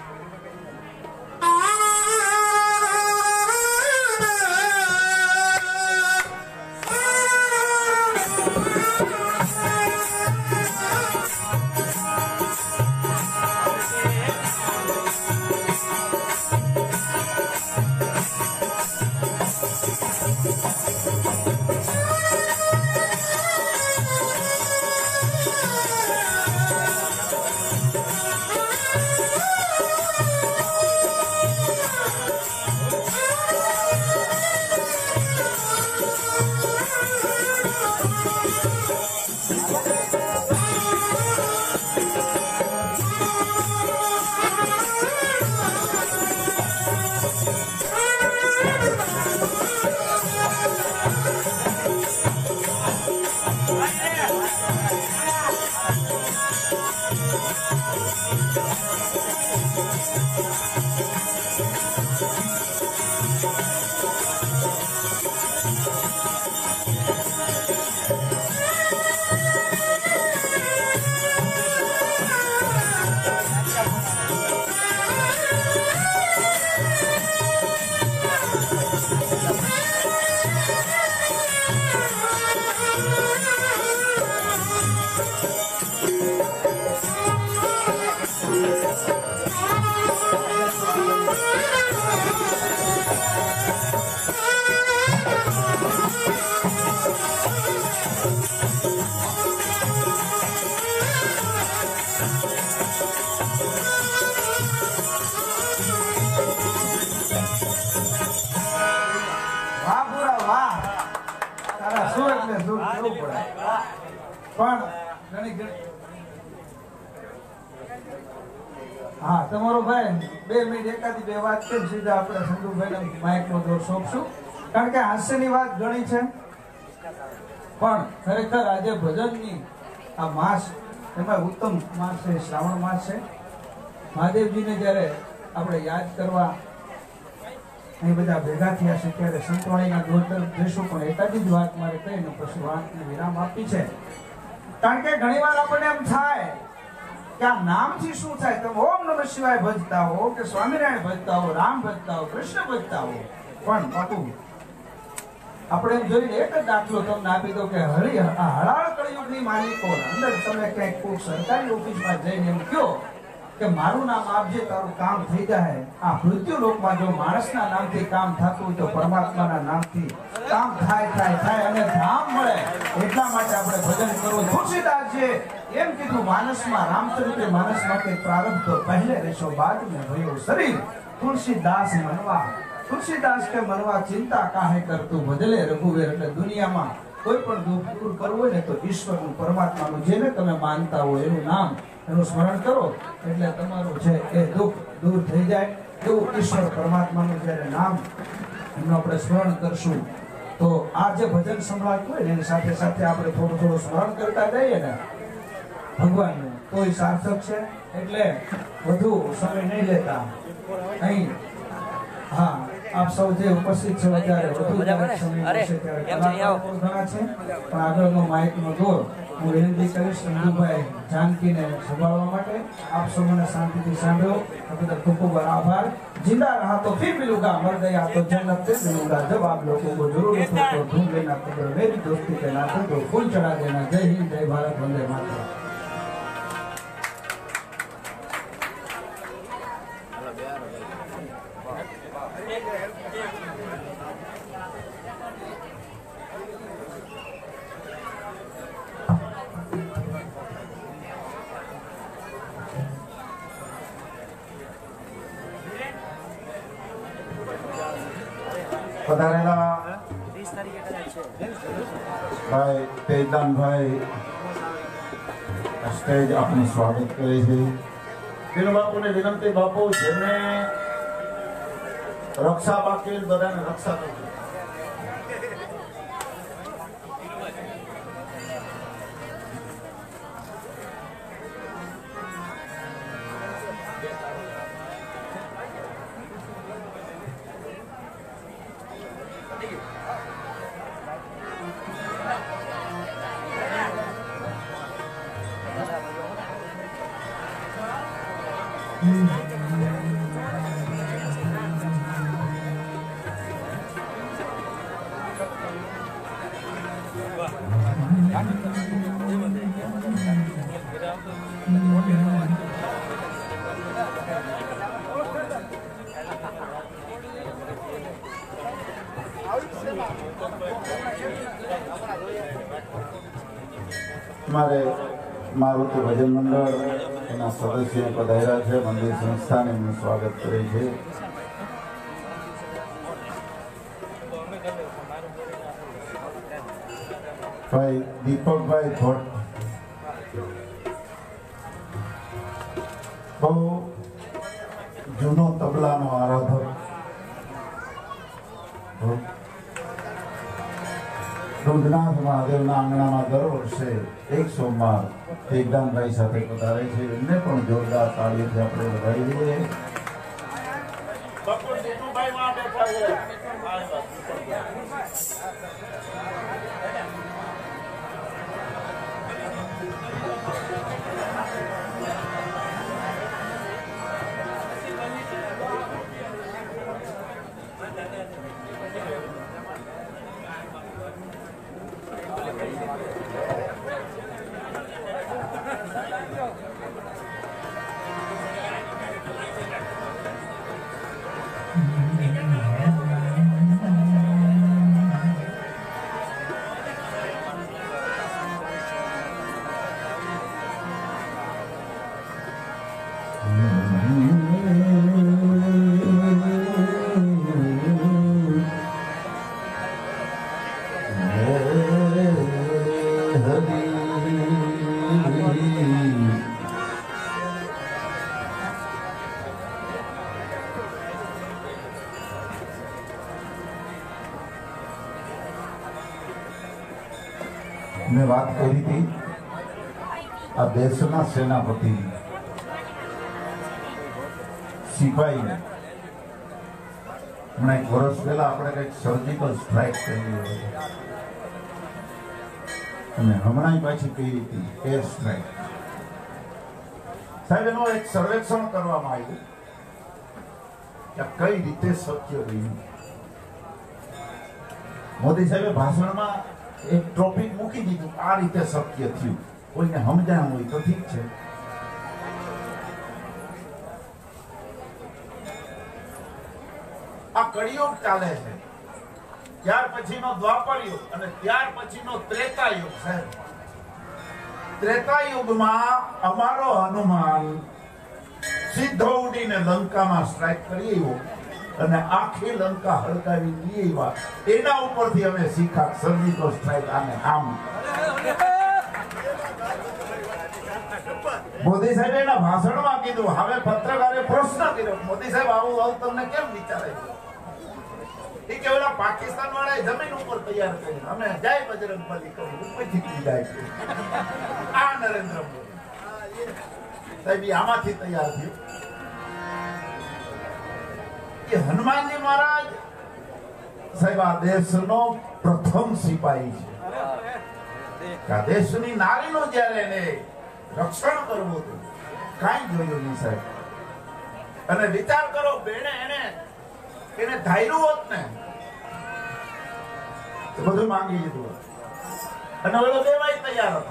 હા તમારો ભાઈ 2 મિનિટ એકાદી બે વાત કરી સીધા આપણે સંધુભાઈને માઇક નો દોર સોંપશું. કારણ કે હાસ્યની વાત ઘણી છે, પણ ખરેખર આજે ભજનની આ માસ એમાં ઉત્તમ માસ છે, શ્રાવણ માસ છે. મહાદેવજીને જ્યારે આપણે યાદ કરવા અહીં બધા ભેગા થયા છે ત્યારે સંતવાણીના દોર તરફ જઈશું, પણ એકાદી જ વાત મારે કહીને પછી વાતને વિરામ આપી છે. કારણ કે ઘણી વાર આપણને એમ થાય કે આ નામથી શું થાય. તમે ઓમ નમઃ શિવાય ભજતા હો કે સ્વામિનારાયણ ભજતા હો, રામ ભજતા હો, કૃષ્ણ ભજતા હો, પણ બાપુ આપણે એમ જોઈને એક જ દાખલો તમને આપી દો કે હળાળ કળિયુગની માલિકો અંદર તમે ક્યાંક કોઈ સરકારી ઓફિસમાં જઈને એમ કહો કે મારું નામ આપજે તારું કામ થઈ જાય. આ મૃત્યુ લોકમાં જો માણસના નામથી કામ થતું હોય તો પરમાત્માના નામથી કામ થાય અને ધામ મળે. એટલા માટે આપણે ભજન કરવું. તુલસીદાસજીએ એમ કીધું, માનસમાં રામચરિત્ર માનસ માટે પ્રારંભ તો પહેલે રહેશો, બાદ મેં ભયો શરીર. તુલસીદાસ મનવા, તુલસીદાસ કે મનવા ચિંતા કાહે કરતું બદલે રઘુવીર. એટલે દુનિયામાં કોઈ પણ દુઃખ દૂર કરવું હોય ને તો ઈશ્વરનું, પરમાત્માનું, જેને તમે માનતા હો એનું નામ, એનું સ્મરણ કરો એટલે તમારું છે એ દુઃખ દૂર થઈ જાય. એવું ઈશ્વર પરમાત્માનું જ્યારે નામ એનું આપણે સ્મરણ કરશું તો આ જે ભજન સંભળાતું હોય ને એની સાથે સાથે આપણે થોડું થોડું સ્મરણ કરતા જઈએ ને ભગવાનનું, તો એ સાર્થક છે. એટલે વધુ સમય નહીં લેતા અહીં હા આપ સૌ જે ઉપસ્થિત છો ત્યારે વધુ સમય મળશે ત્યારે કલાકારો ઘણા છે, પણ આગળનો માઇકનો દોર હું વિનંતી કરીશ સંધુભાઈ જાનકીને સંભાળવા માટે. આપ સૌ મને શાંતિથી સાંભળો. આપણા ખૂબ ખૂબ આભાર. जिंदा रहा तो फिर मिलूंगा, मर गया तो जन्नत से मिलूंगा. जब आप लोगों को जरूरत हो तो ढूंढ लेना कब्र, मेरी दोस्ती के नाते तो फूल चढ़ा देना. जय हिंद, जय भारत, वंदे मातरम. પધારેલા ભાઈ તેજદાનભાઈ સ્ટેજ આપનું સ્વાગત કરે છે. દિલ બાપુને વિનંતી, બાપુ જેને રક્ષા બાકી બધાને રક્ષા કરજો. हमारे मारुति भजन मंडल एना सदस्यों पधार्या है। मंदिर संस्थान एमનું स्वागत करे છે। भाई दीपक भाई भट्ट बहु जूनो तबलानो आराधक रुद्रनाथ महादेवना आंगणाમાં દર વર્ષે એક સોમવાર તેગદાનભાઈ સાથે પધારે છે। એમને પણ જોરદાર તાળીઓથી આપણે વધાવી દઈએ। બપોર જીતુભાઈ માં બેઠા છે। मैं बात करी थी आ देशना सेनापति सिपाही मैं एक वर्ष पहला આપણે કઈક સર્જિકલ સ્ટ્રાઇક કરી અને હમણાં પાછી કરી હતી એર સ્ટ્રાઇક। સાહેબ એનું એક સર્વેક્ષણ કરવામાં આવ્યું કે કઈ રીતે શક્ય રહ્યું। મોદી સાહેબે ભાષણમાં एक टॉपिक मूकी दीधું आ रीते शक्य थयुं। कोईने समजाण होय तो ठीक छे। आ कलियुग चाले छे, त्यार पछीनो द्वापर युग अने त्यार पछीनो त्रेता युग। साहेब त्रेता युगमां अमारो हनुमान सीधो उડીને લંકામાં સ્ટ્રાઇક કરી આવ્યો અને આખી લંકા હળગાવી દીવા। એના ઉપરથી અમે શીખા સર્જિકલ સ્ટ્રાઇક આને આમ। મોદી સાહેબે ભાષણમાં કીધું। હવે પત્રકારે પ્રશ્ન કર્યો, મોદી સાહેબ આવું તમને કેમ વિચારે છે? એ કે ઓલા પાકિસ્તાન વાળાએ જમીન ઉપર તૈયાર કરી, અમે જય બજરંગબલી કરી ઉપરથી જાય છે। આ નરેન્દ્ર મોદી સાહેબ આમાંથી તૈયાર થયું कि हनुमान जी महाराज साहेब आ देशनो प्रथम सिपाही छे। का देशनी नारीनो ज्यारे ने रक्षण करवुं हतुं काई जोयुं नहीं साहेब। अने विचार करो बेने એને ધાર્યું હોત ને તો બધું માંગી લીધું અને ઓલો દેવાય તૈયાર હતો।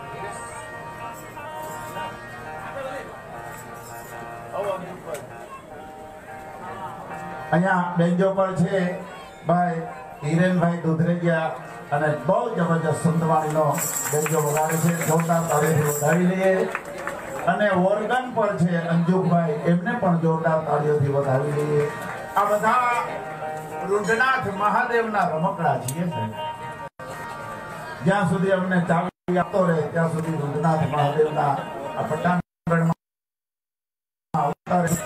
અહીંયા બેન્જો પર છે ભાઈ હિરેનભાઈ દુધરેજિયા અને બહુ જબરજસ્ત સંતવાણીનો બેન્જો વગાડે છે। જોરદાર તાળીઓથી વધાવી લઈએ। અને ઓર્ગન પર છે અંજુભાઈ, એમને પણ જોરદાર તાળીઓથી વધાવી લઈએ। આ બધા रुद्रनाथ महादेवના રમકડા છીએ સાહેબ। જ્યાં સુધી અમને ચાવી આપતો રહે ત્યાં સુધી रुद्रनाथ महादेवના આ પટાંગણમાં આવતા રહે।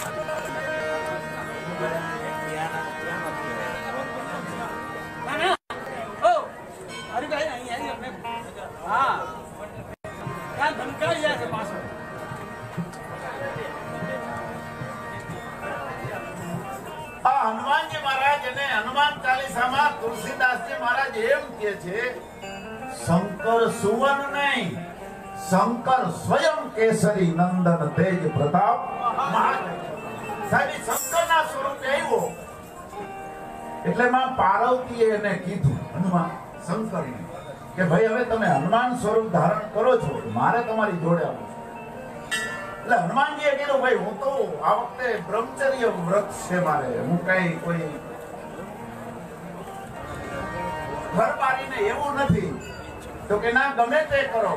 हनुमान जी महाराज ने हनुमान चालीसा में તુલસીદાસજી મહારાજ એમ કે છે શંકર સુવન નહીં, શંકર સ્વયં કેસરી નંદન તેજ પ્રતાપ સાહેબ શંકરના સ્વરૂપે આવ્યો એટલે માં પાર્વતીએ એને કીધું હનુમાન શંકરને કે ભાઈ હવે તમે હનુમાન સ્વરૂપ ધારણ કરો છો, મારે તમારી જોડે આવવું. એટલે હનુમાનજીએ કીધું ભાઈ હું તો આ વખતે બ્રહ્મચર્ય વ્રત છે મારે, હું કઈ કોઈ ઘર બારીને એવું નથી. તો કે ના ગમે તે કરો.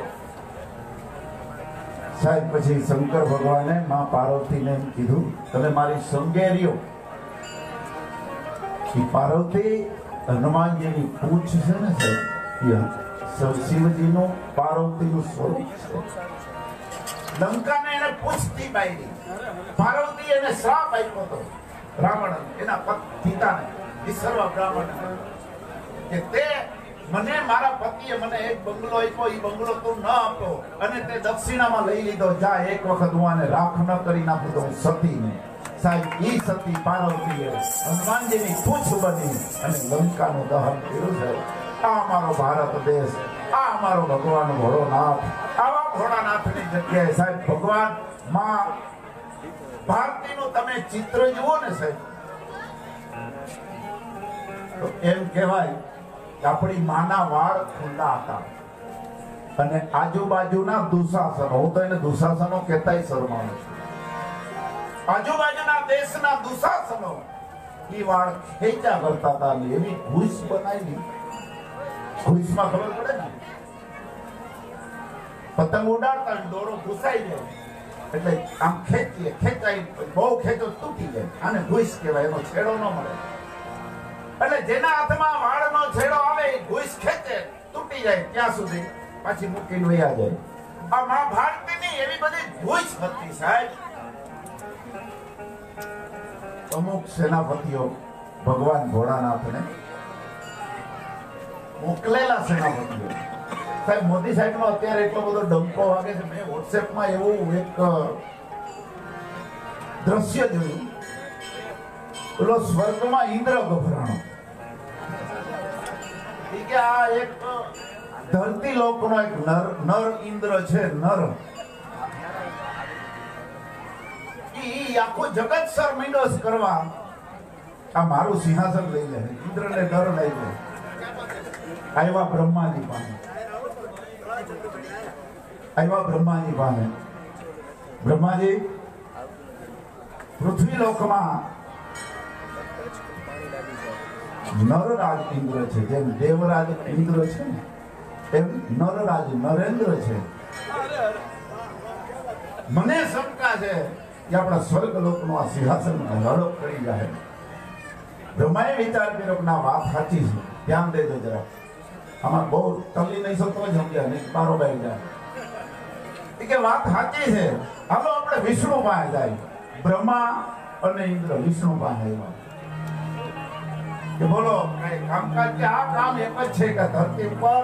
સાહેબ પછી શંકર ભગવાને માં પાર્વતીને એમ કીધું તમે મારી સંગે રહ્યો. પાર્વતી હનુમાનજીની પૂંછ છે ને સાહેબ, શિવજીનું પાર્વતીનું સ્વરૂપ છે. લંકાને એને પૂછતી બાયરી પાર્વતી એને શ્રાપ આપ્યો હતો બ્રાહ્મણ એના પિતાને વિસર્વા બ્રાહ્મણ કે તે મને મારા પતિએ મને એક બંગલો આપ્યો, એ બંગલો તું ન આપો અને તે દક્ષિણામાં લઈ લીધો. જા એક વખત હું આને રાખ ન કરી નાખું તો હું સતીને. સાહેબ ઈ સતી પાર્વતીએ હનુમાનજીની પૂંછ બની અને લંકાનું દહન કર્યું છે. આ અમારો ભારત દેશ, આ અમારો ભગવાન ભોળોનાથ. આવા ભોળાનાથની જગ્યાએ સાહેબ ભગવાન માં ભારતીનું તમે ચિત્ર જુઓ ને સાહેબ તો એમ કહેવાય કે આપણી માના વાળ ખુલ્લા હતા અને આજુબાજુના દુશાસનો, હું તો એને દુશાસનો કહેતાય શરમાવું છું, આજુબાજુના દેશના દુશાસનો ઈ વાળ ખેંચા કરતા હતા. એવી ઘૂસ બનાવી, ઘૂસમાં ખબર પડે ને પતંગ ઉડાડતા દોરો ઘૂસાઈ જાય એટલે આમ ખેંચીએ, ખેંચાઈ બહુ ખેંચો તૂટી જાય. આને ઘૂસ કહેવાય, એનો છેડો ન મળે. એટલે જેના હાથમાં વાળનો છેડો આવે એ ઘૂસ ખેંચે તૂટી જાય ત્યાં સુધી પાછી મૂકીને વયા જાય. આ મહાભારતની એવી બધી ઘૂસ હતી સાહેબ. અમુક સેનાપતિઓ ભગવાન ભોળાનાથને મોકલેલા સેનાપતિઓ સાહેબ. મોદી સાહેબ નો અત્યારે એટલો બધો ડંકો વાગે છે. મેં વોટ્સએપમાં એવું એક દ્રશ્ય જોયું, પેલો સ્વર્ગમાં ઇન્દ્ર ગભરાણો કે આ એક ધરતી લોકનો એક નર ઇન્દ્ર છે. નર ઈ આખો જગત સર મિંડોસ કરવા આ મારું સિંહાસન લઈ લે. ઇન્દ્રને ડર લઈ લે. આવ્યા બ્રહ્માજી પાસે, આવ્યા બ્રહ્માજી પાસે. બ્રહ્માજી પૃથ્વી લોકમાં નરરાજ ઇન્દ્ર છે, જેમ દેવરાજ ઇન્દ્ર છે ને એમ નરરાજ નરેન્દ્ર છે. મને શંકા છે કે આપણા સ્વર્ગ લોકનો આ સિંહાસન હડપ કરી જાય. બ્રહ્માએ વિચાર કર્યો કે ના વાત સાચી છે, ધ્યાન દેજો જરા. આમાં બહુ તલ્લી નહીં શકતો જ સમજ્યા નહીં, બારોબાર જાય કે વાત સાચી છે. હાલો આપણે વિષ્ણુ પાસે જાય. બ્રહ્મા અને ઇન્દ્ર વિષ્ણુ પાસે આવ્યા કે બોલો કઈ કામકાજ કે આ કામ એક જ છે કે ધરતી પર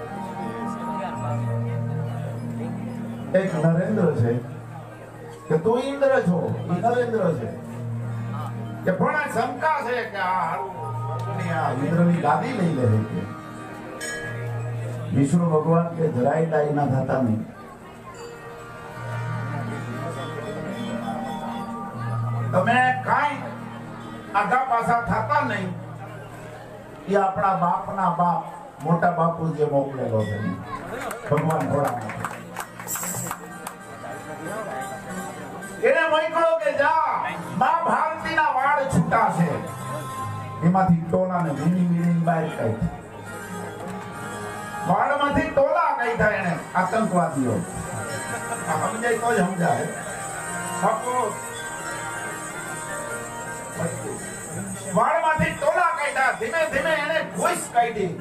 એક નરેન્દ્ર છે કે તું ઇન્દ્ર છો, એ નરેન્દ્ર છે કે પણ શંકા છે કે આ ઇન્દ્રની ગાદી લઈ લે છે. વિષ્ણુ ભગવાન કે જરાય ડાય ના થતા નહીં. તમે કાંઈ આગા પાછા થતા નહીં. એ આપણા બાપના બાપ મોટા બાપુ જે મોકલેલો છે ભગવાન ભોળાનાથ, એને મોકલો કે જા મા ભારતીના વાળ છૂટા છે એમાંથી ટોલાને વીણી વીણી બહાર કાઢી. વાળમાંથી ટોલા કાઢ્યા એને આતંકવાદીઓ. સમજાય તો જ સમજાય. વાળમાંથી ટોલા કાઢ્યા, ધીમે ધીમે એને ઘૂસ કાઢી.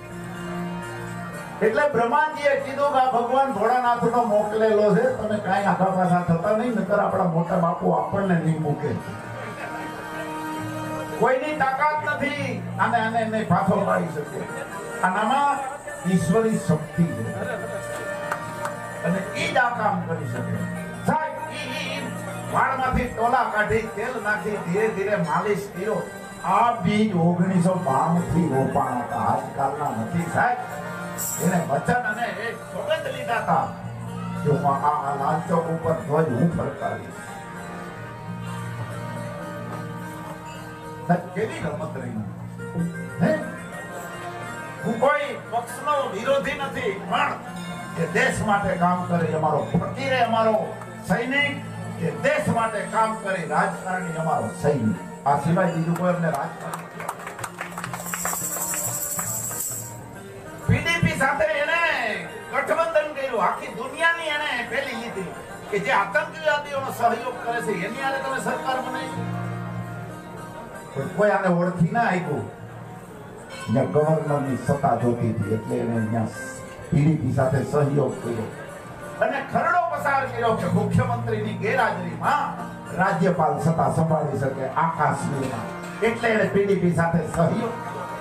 એટલે બ્રહ્માજીએ કીધું કે આ ભગવાન ભોળાનાથનો મોકલેલો છે, તમે કાંઈ આખા પાછા થતા નહીં, નકર આપણા મોટા બાપુ આપણને નહીં મૂકે. કોઈની તાકાત નથી આને પાછો પાડી શકે. આનામાં ઈશ્વરી શક્તિ છે અને એ જ આ કામ કરી શકે. સાહેબ વાળમાંથી ટોલા કાઢી તેલ નાખી ધીરે ધીરે માલિશ કર્યો આ બીજ 1992 થી રોપાણા હતા, આજકાલના નથી સાહેબ. એને વચન અને એક સોગંદ લીધા હતા કે હું આ લાલ ચોક ઉપર ધ્વજ હું ફરકાવીશ. કેવી રમત રહી. હું કોઈ પક્ષનો વિરોધી નથી, પણ જે દેશ માટે કામ કરે અમારો ફકીર, અમારો સૈનિક, જે દેશ માટે કામ કરે રાજકારણી અમારો સૈનિક. આ સિવાય બીજું કોઈ અમને રાજકારણ. પીડીપી સાથે એને ગઠબંધન કર્યું, આખી દુનિયાની એને પેલી લીધી કે જે આતંકવાદીઓનો સહયોગ કરે છે એની આરે તમે સરકાર બનાવી. કોઈ આને ઓળખી ના આપ્યું. ત્યાં ગવર્નરની સત્તા જોતી હતી એટલે એને ત્યાં પીડીપી સાથે સહયોગ કર્યો અને ખરડો પસાર કર્યો કે મુખ્યમંત્રીની ગેરહાજરીમાં રાજ્યપાલ સત્તા સંભાળી શકે આ કાશ્મીરમાં. એટલે એને પીડીપી સાથે સહયોગ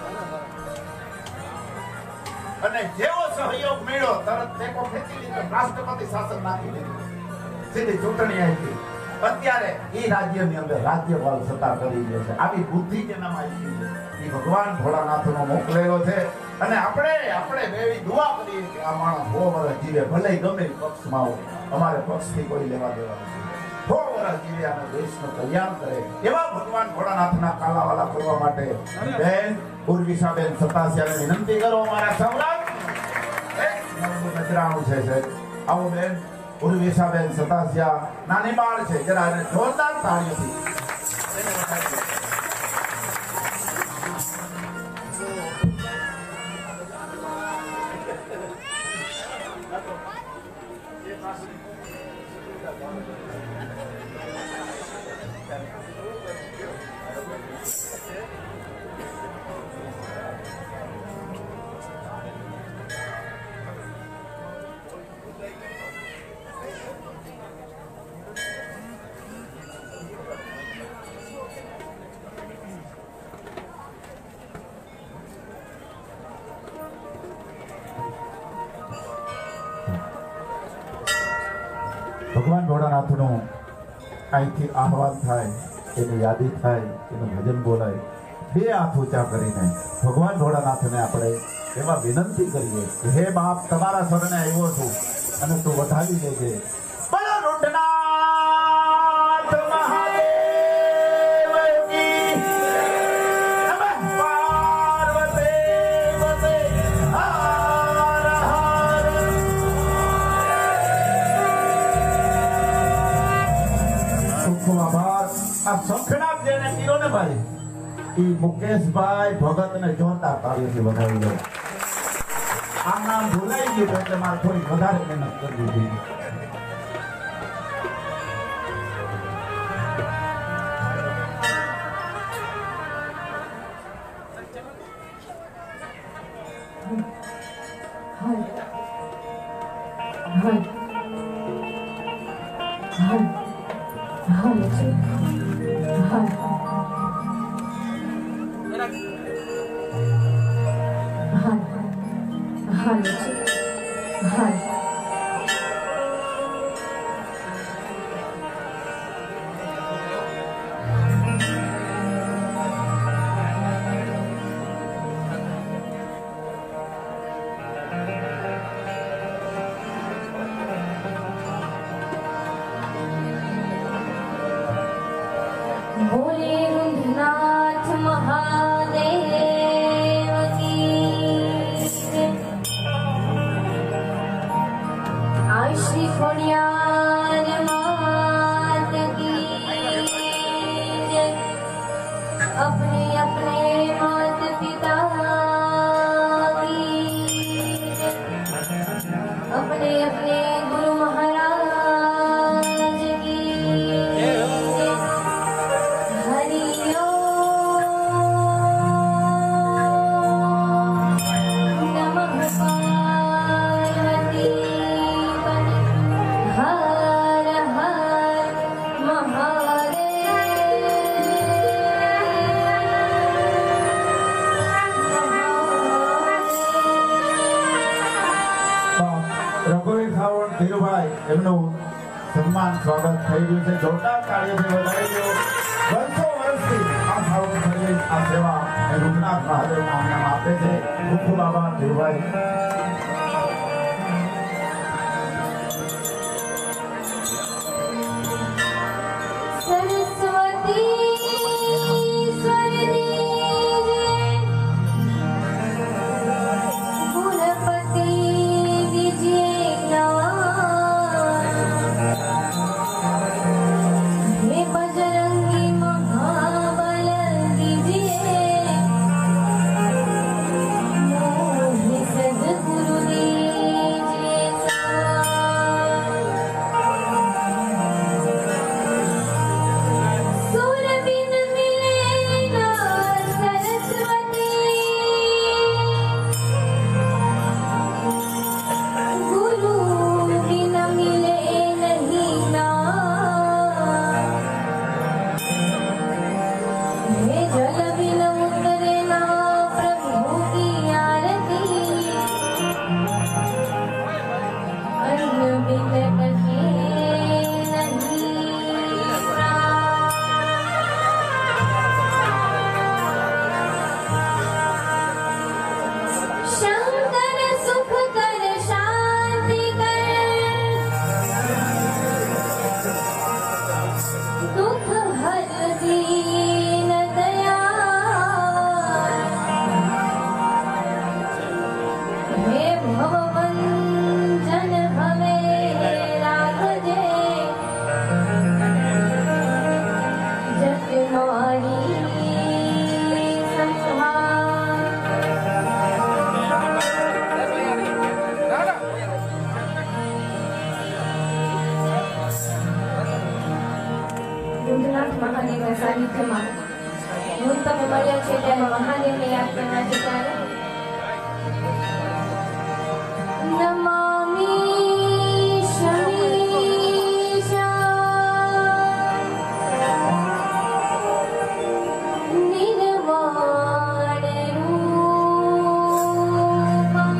અને જેવો સહયોગ મળ્યો તરત ટેકો ખેંચી લીધો, રાષ્ટ્રપતિ શાસન નાખી દીધું, સીધી ચૂંટણી આવી. અત્યારે એ રાજ્યની અંદર રાજ્યપાલ સત્તા કરી રહ્યો છે. આવી બુદ્ધિ જેનામાં આવી છે એ ભગવાન ભોળાનાથનો મોકલેલો છે. અને આપણે બેવી દુઆ કરીએ કે આ માણસ 100 વર્ષ જીવે, ભલે ગમે પક્ષમાં હોય, અમારે પક્ષથી કોઈ લેવા દેવા નથી. 100 વર્ષ જીવે અને દેશનું કલ્યાણ કરે એવા ભગવાન ભોળાનાથના કાલાવાલા કરવા માટે બેન ઉર્વિશાબેન સતાસિયાને વિનંતી કરો. અમારા સૌરાષ્ટ્ર નજરાણું છે આવો બેન ઉર્વિશાબેન સતાસિયા, નાની બાળ છે, જરા એને જોરદાર તાળીઓથી ભગવાન ભોળાનાથનું અહીંથી આહવાન થાય, એની યાદી થાય, એનું ભજન બોલાય. 2 હાથ ઊંચા કરીને ભગવાન ભોળાનાથને આપણે એવા વિનંતી કરીએ કે હે બાપ, તમારા શરણે આવ્યો છું અને તું વધાવી લેજે. બોલો રૂઢનાથ મહાદેવ કી નમઃ પાર્વતી પતે હર હર. ખૂબ આભાર. આ શંખનાથ જેને કીધો ને ભાઈ, ઈ મુકેશભાઈ ભગત ને જોરદાર તાળીઓથી વધાવી લો. આ નામ ભૂલાઈ ગયું એટલે મારે થોડી વધારે મહેનત કરવી જોઈએ. बोले रुद्रनाथ महादेव की आय श्री खोड़ियार मात की अपने अपने मात पिता की अपने अपने गुरु महाराज की ધીરુભાઈ એમનું સન્માન સ્વાગત થઈ રહ્યું છે. જોરદાર તાળીઓથી વધાવી દો. 200 વર્ષથી આ સાવન आशीर्वाद आप सेवा रूपनाथ महादेव नाम आपे थे खूब खूब आभार धीरुभाई। सरस्वती स्वर दीजिए, गुणपति दीजिए ज्ञान, हे बजरंगी महाबल दीजिए, मोहे सद्गुरु दीजिए सुर बिन मिले ना सरस्वती, गुरु बिन मिले नहीं ना, हे जल बिन उतरे ना प्रभु की आरती, अन्न बिन कटे नहीं प्राण। शंकर सुख कर शांति कर, दुख हर दीन दयाल, हे भवभंजन हमें राखजे, जग माही संभाल। रुद्रनाथ महादेवના સાનિધ્યમાં હું તમે મળ્યા છે ત્યારે મહાદેવને યાદ કરવા છે ત્યારે નમામિ શમીશા નિર્વાણ રૂપમ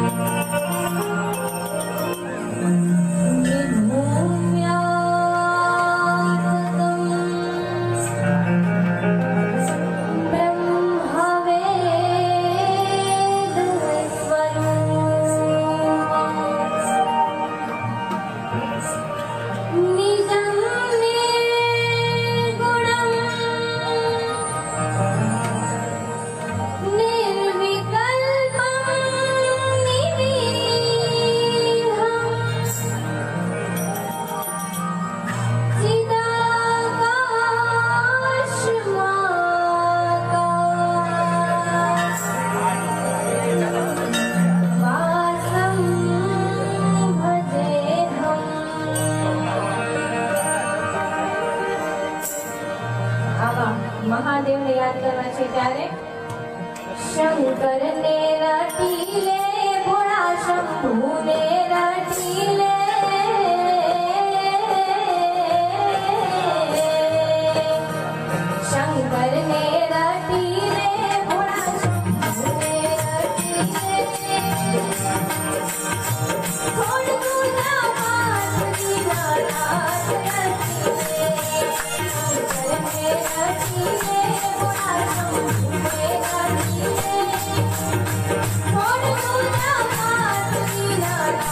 મહાદેવને યાદ કરવા છે ત્યારે શંકરને રટી લે ભોળા શંભુને રટી લે, શંકરને રટી લે ભોળા શંભુને રટી લે, થોડું ના માથની નારાજ રટી લે, શંકરને રટી લે ભોળા શંભુને રટી લે, થોડું ના માથની નારાજ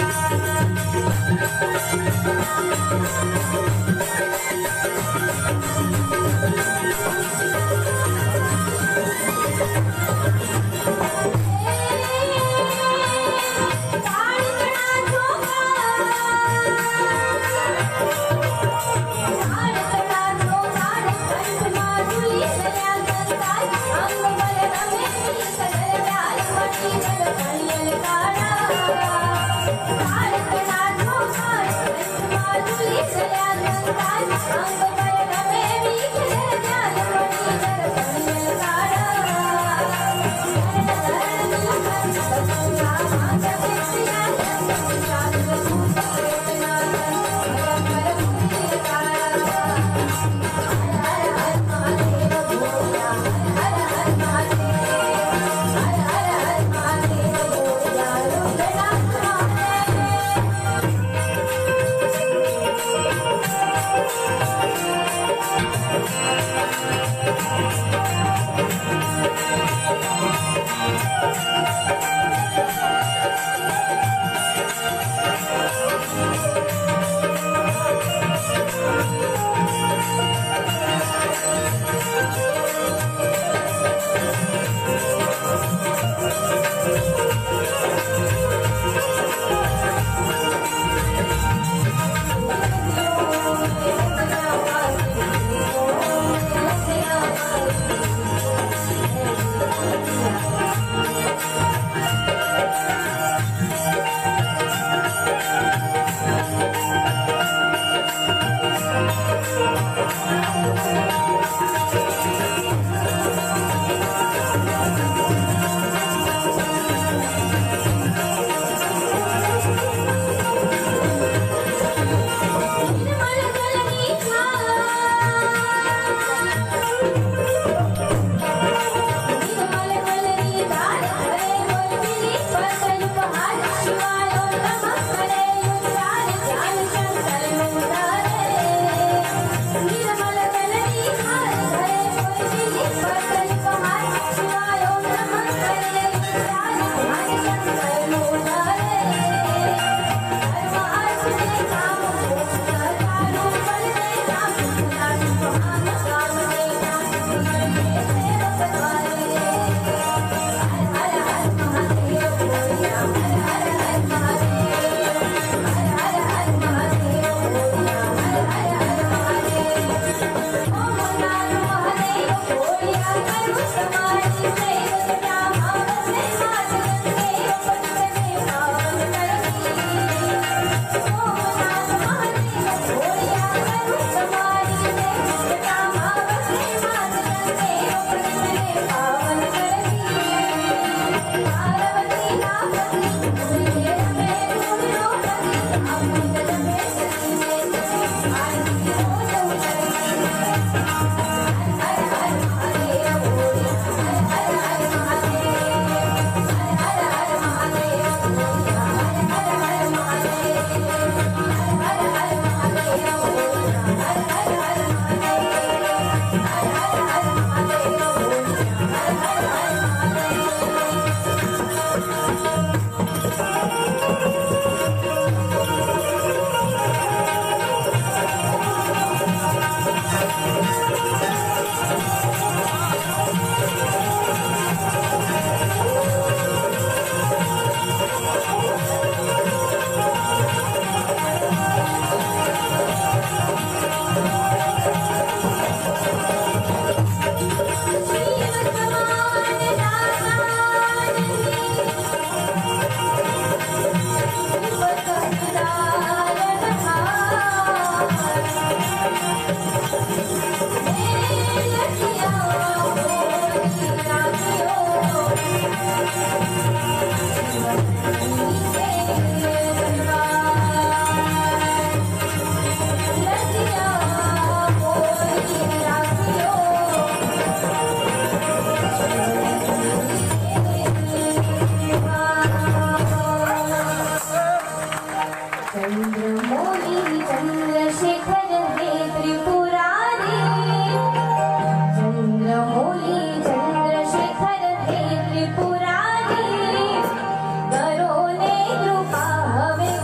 करो ने कृपा हवे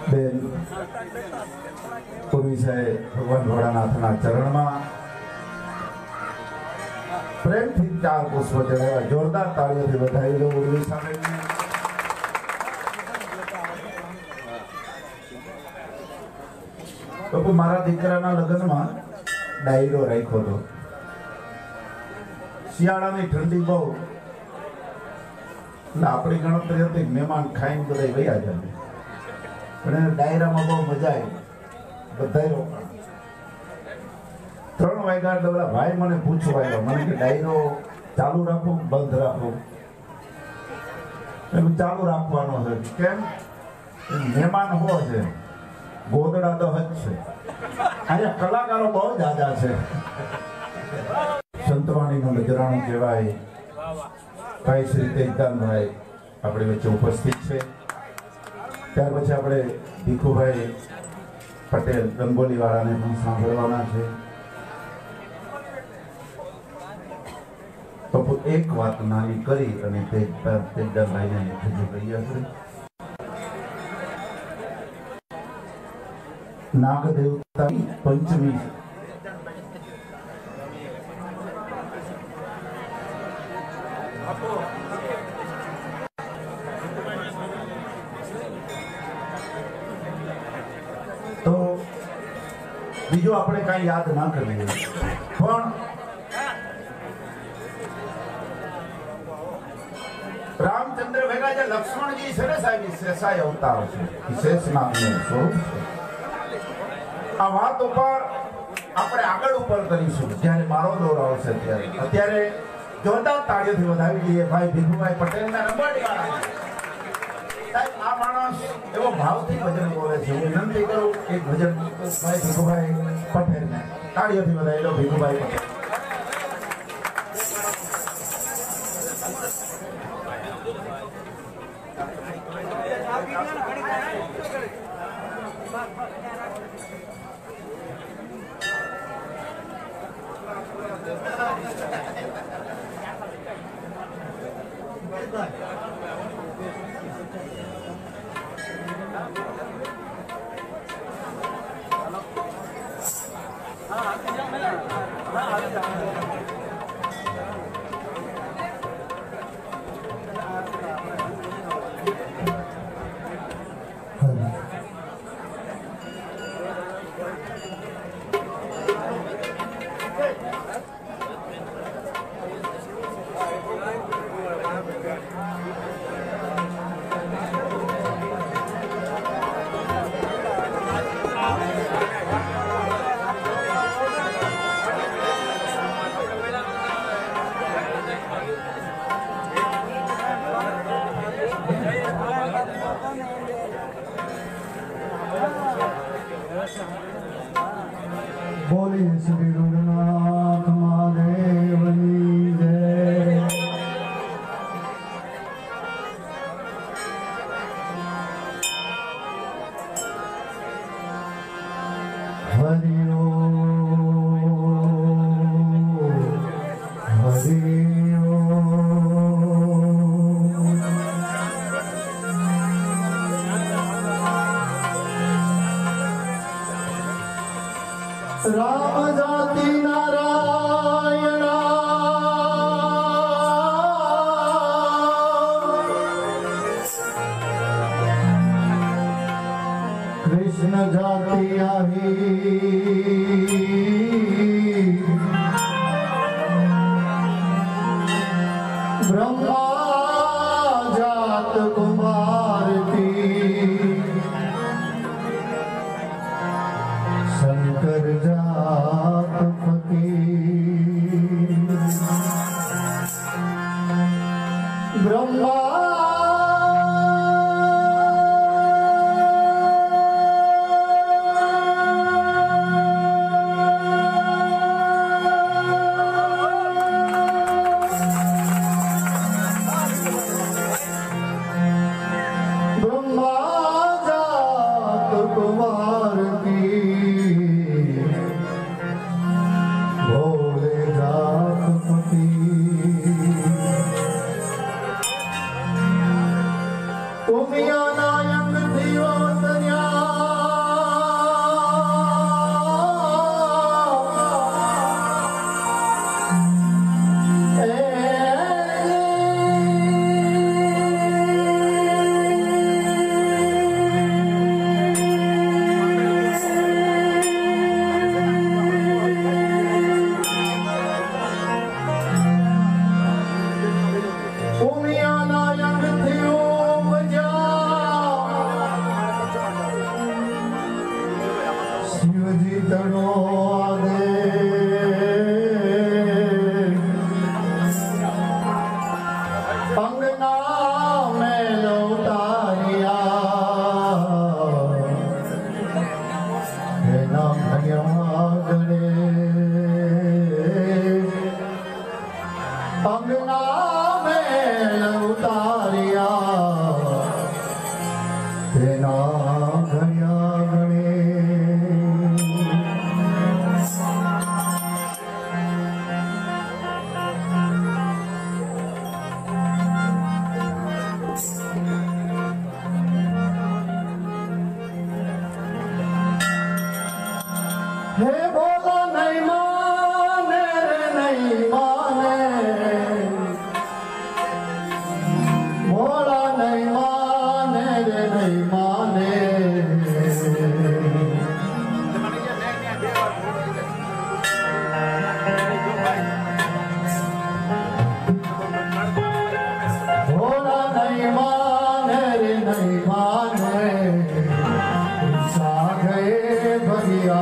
બેન પૂર્વી સાહેબ ભગવાન ભોળાનાથના ચરણમાં પ્રેમથી 4 પુષ્પ ચડાવ્યા. જોરદાર તાળીઓથી વધાવી લો ઉર્વી સાહેબને. બાપુ મારા દીકરાના લગ્નમાં ડાયરો રાખ્યો હતો. શિયાળાની ઠંડી બહુ એટલે આપણી ગણતરી હતી મહેમાન ખાઈને બધા વયા જાય, પણ એને ડાયરામાં બહુ મજા આવી. બધા રોકાણ 3 વાગ્યા એટલે ભાઈ મને પૂછવા આવ્યો, મને કે ડાયરો ચાલુ રાખો બંધ રાખો? એમ ચાલુ રાખવાનો છે. કેમ? મહેમાન હો છે, ગોદડા તો જ છે, અહીંયા કલાકારો બહુ જાજા છે. સંતવાણીનું નજરાણું કહેવાય ભાઈ શ્રી તેજદાનભાઈ આપણી વચ્ચે ઉપસ્થિત છે. ત્યાર પછી આપણે ભીખુભાઈ પટેલ રંગોલી વાળાને પણ સાંભળવાના છે. તો એક વાત નાની કરી અને તેજદાનભાઈને રજૂ કરી હશે. નાગ દેવતાની પંચમી તો બીજું આપણે કઈ યાદ ના કરીએ, પણ રામચંદ્ર ભેગા જે લક્ષ્મણજી છે ને સાહેબ, શેષાય અવતાર છે, શેષનાગનું સ્વરૂપ છે. આ વાત ઉપર આપણે આગળ ઉપર કરીશું જ્યારે મારો દોર આવશે ત્યારે. અત્યારે જોરદાર તાળીઓથી વધાવી દઈએ ભાઈ ભીખુભાઈ પટેલના રંગોળી વાળા સાહેબ. આ માણસ એવો ભાવથી ભજન બોલે છે. હું વિનંતી કરું એક ભજન ભાઈ ભીખુભાઈ પટેલને તાળીઓથી વધાવી લો. ભીખુભાઈ પટેલ. बोलिए श्री रघुनाथ महादेवनी जय। हरि ओम हरि राम जाति नारायण कृष्ण जाति आही ब्रह्मा जात कुमार की शंकर जात फकीर ब्रह्मा जात कुमार की भोले जात फकीर उमिया नायक थियो सन्या शिवजी तनो आदे अंगना में लौटारिया है नाम गणे अंगना में लौटारिया है नाम गणे हे बोला नहीं माने रे नहीं माने बोला नहीं माने रे नहीं माने बोला नहीं माने रे नहीं माने सा गए भरिया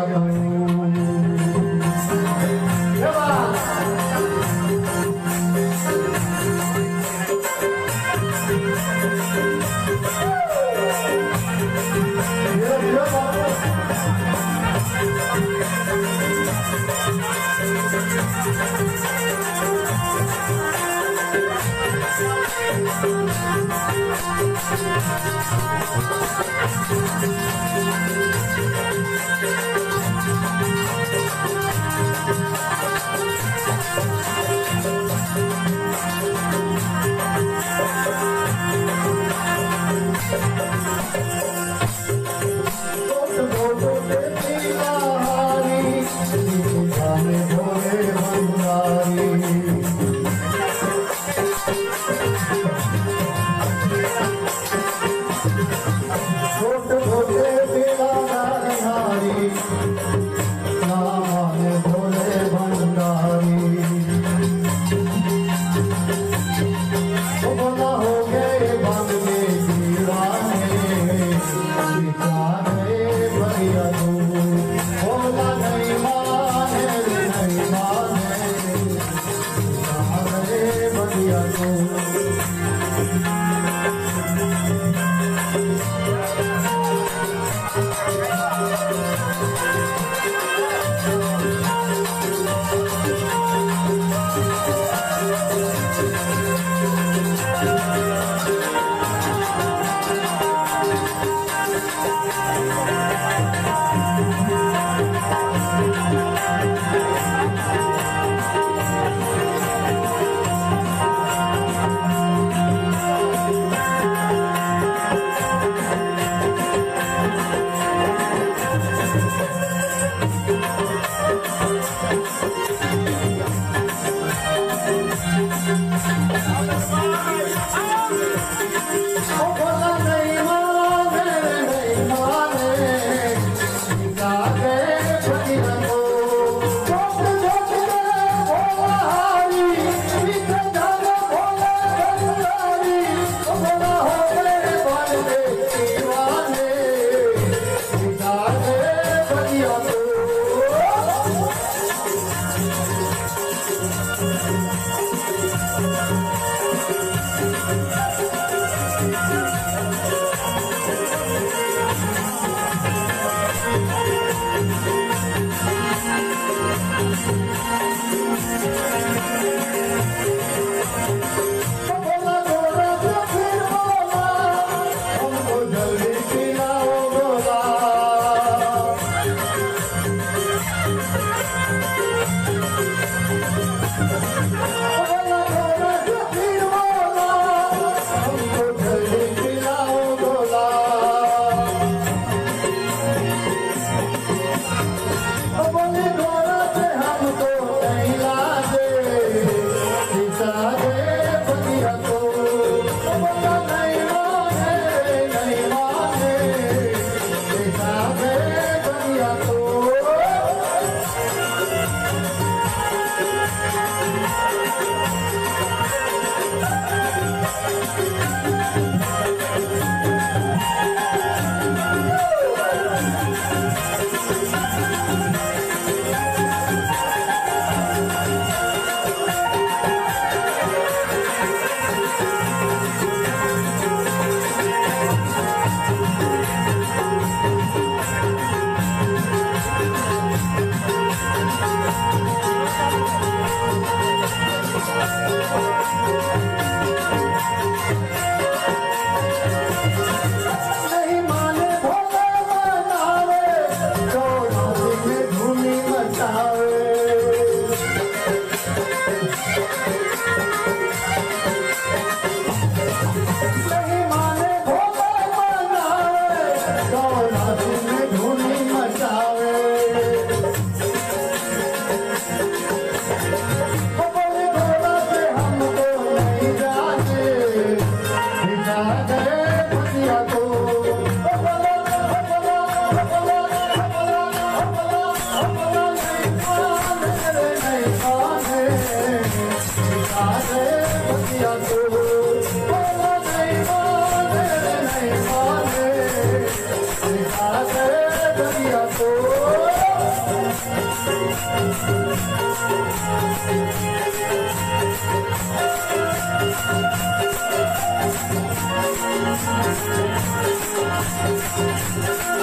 Thank you.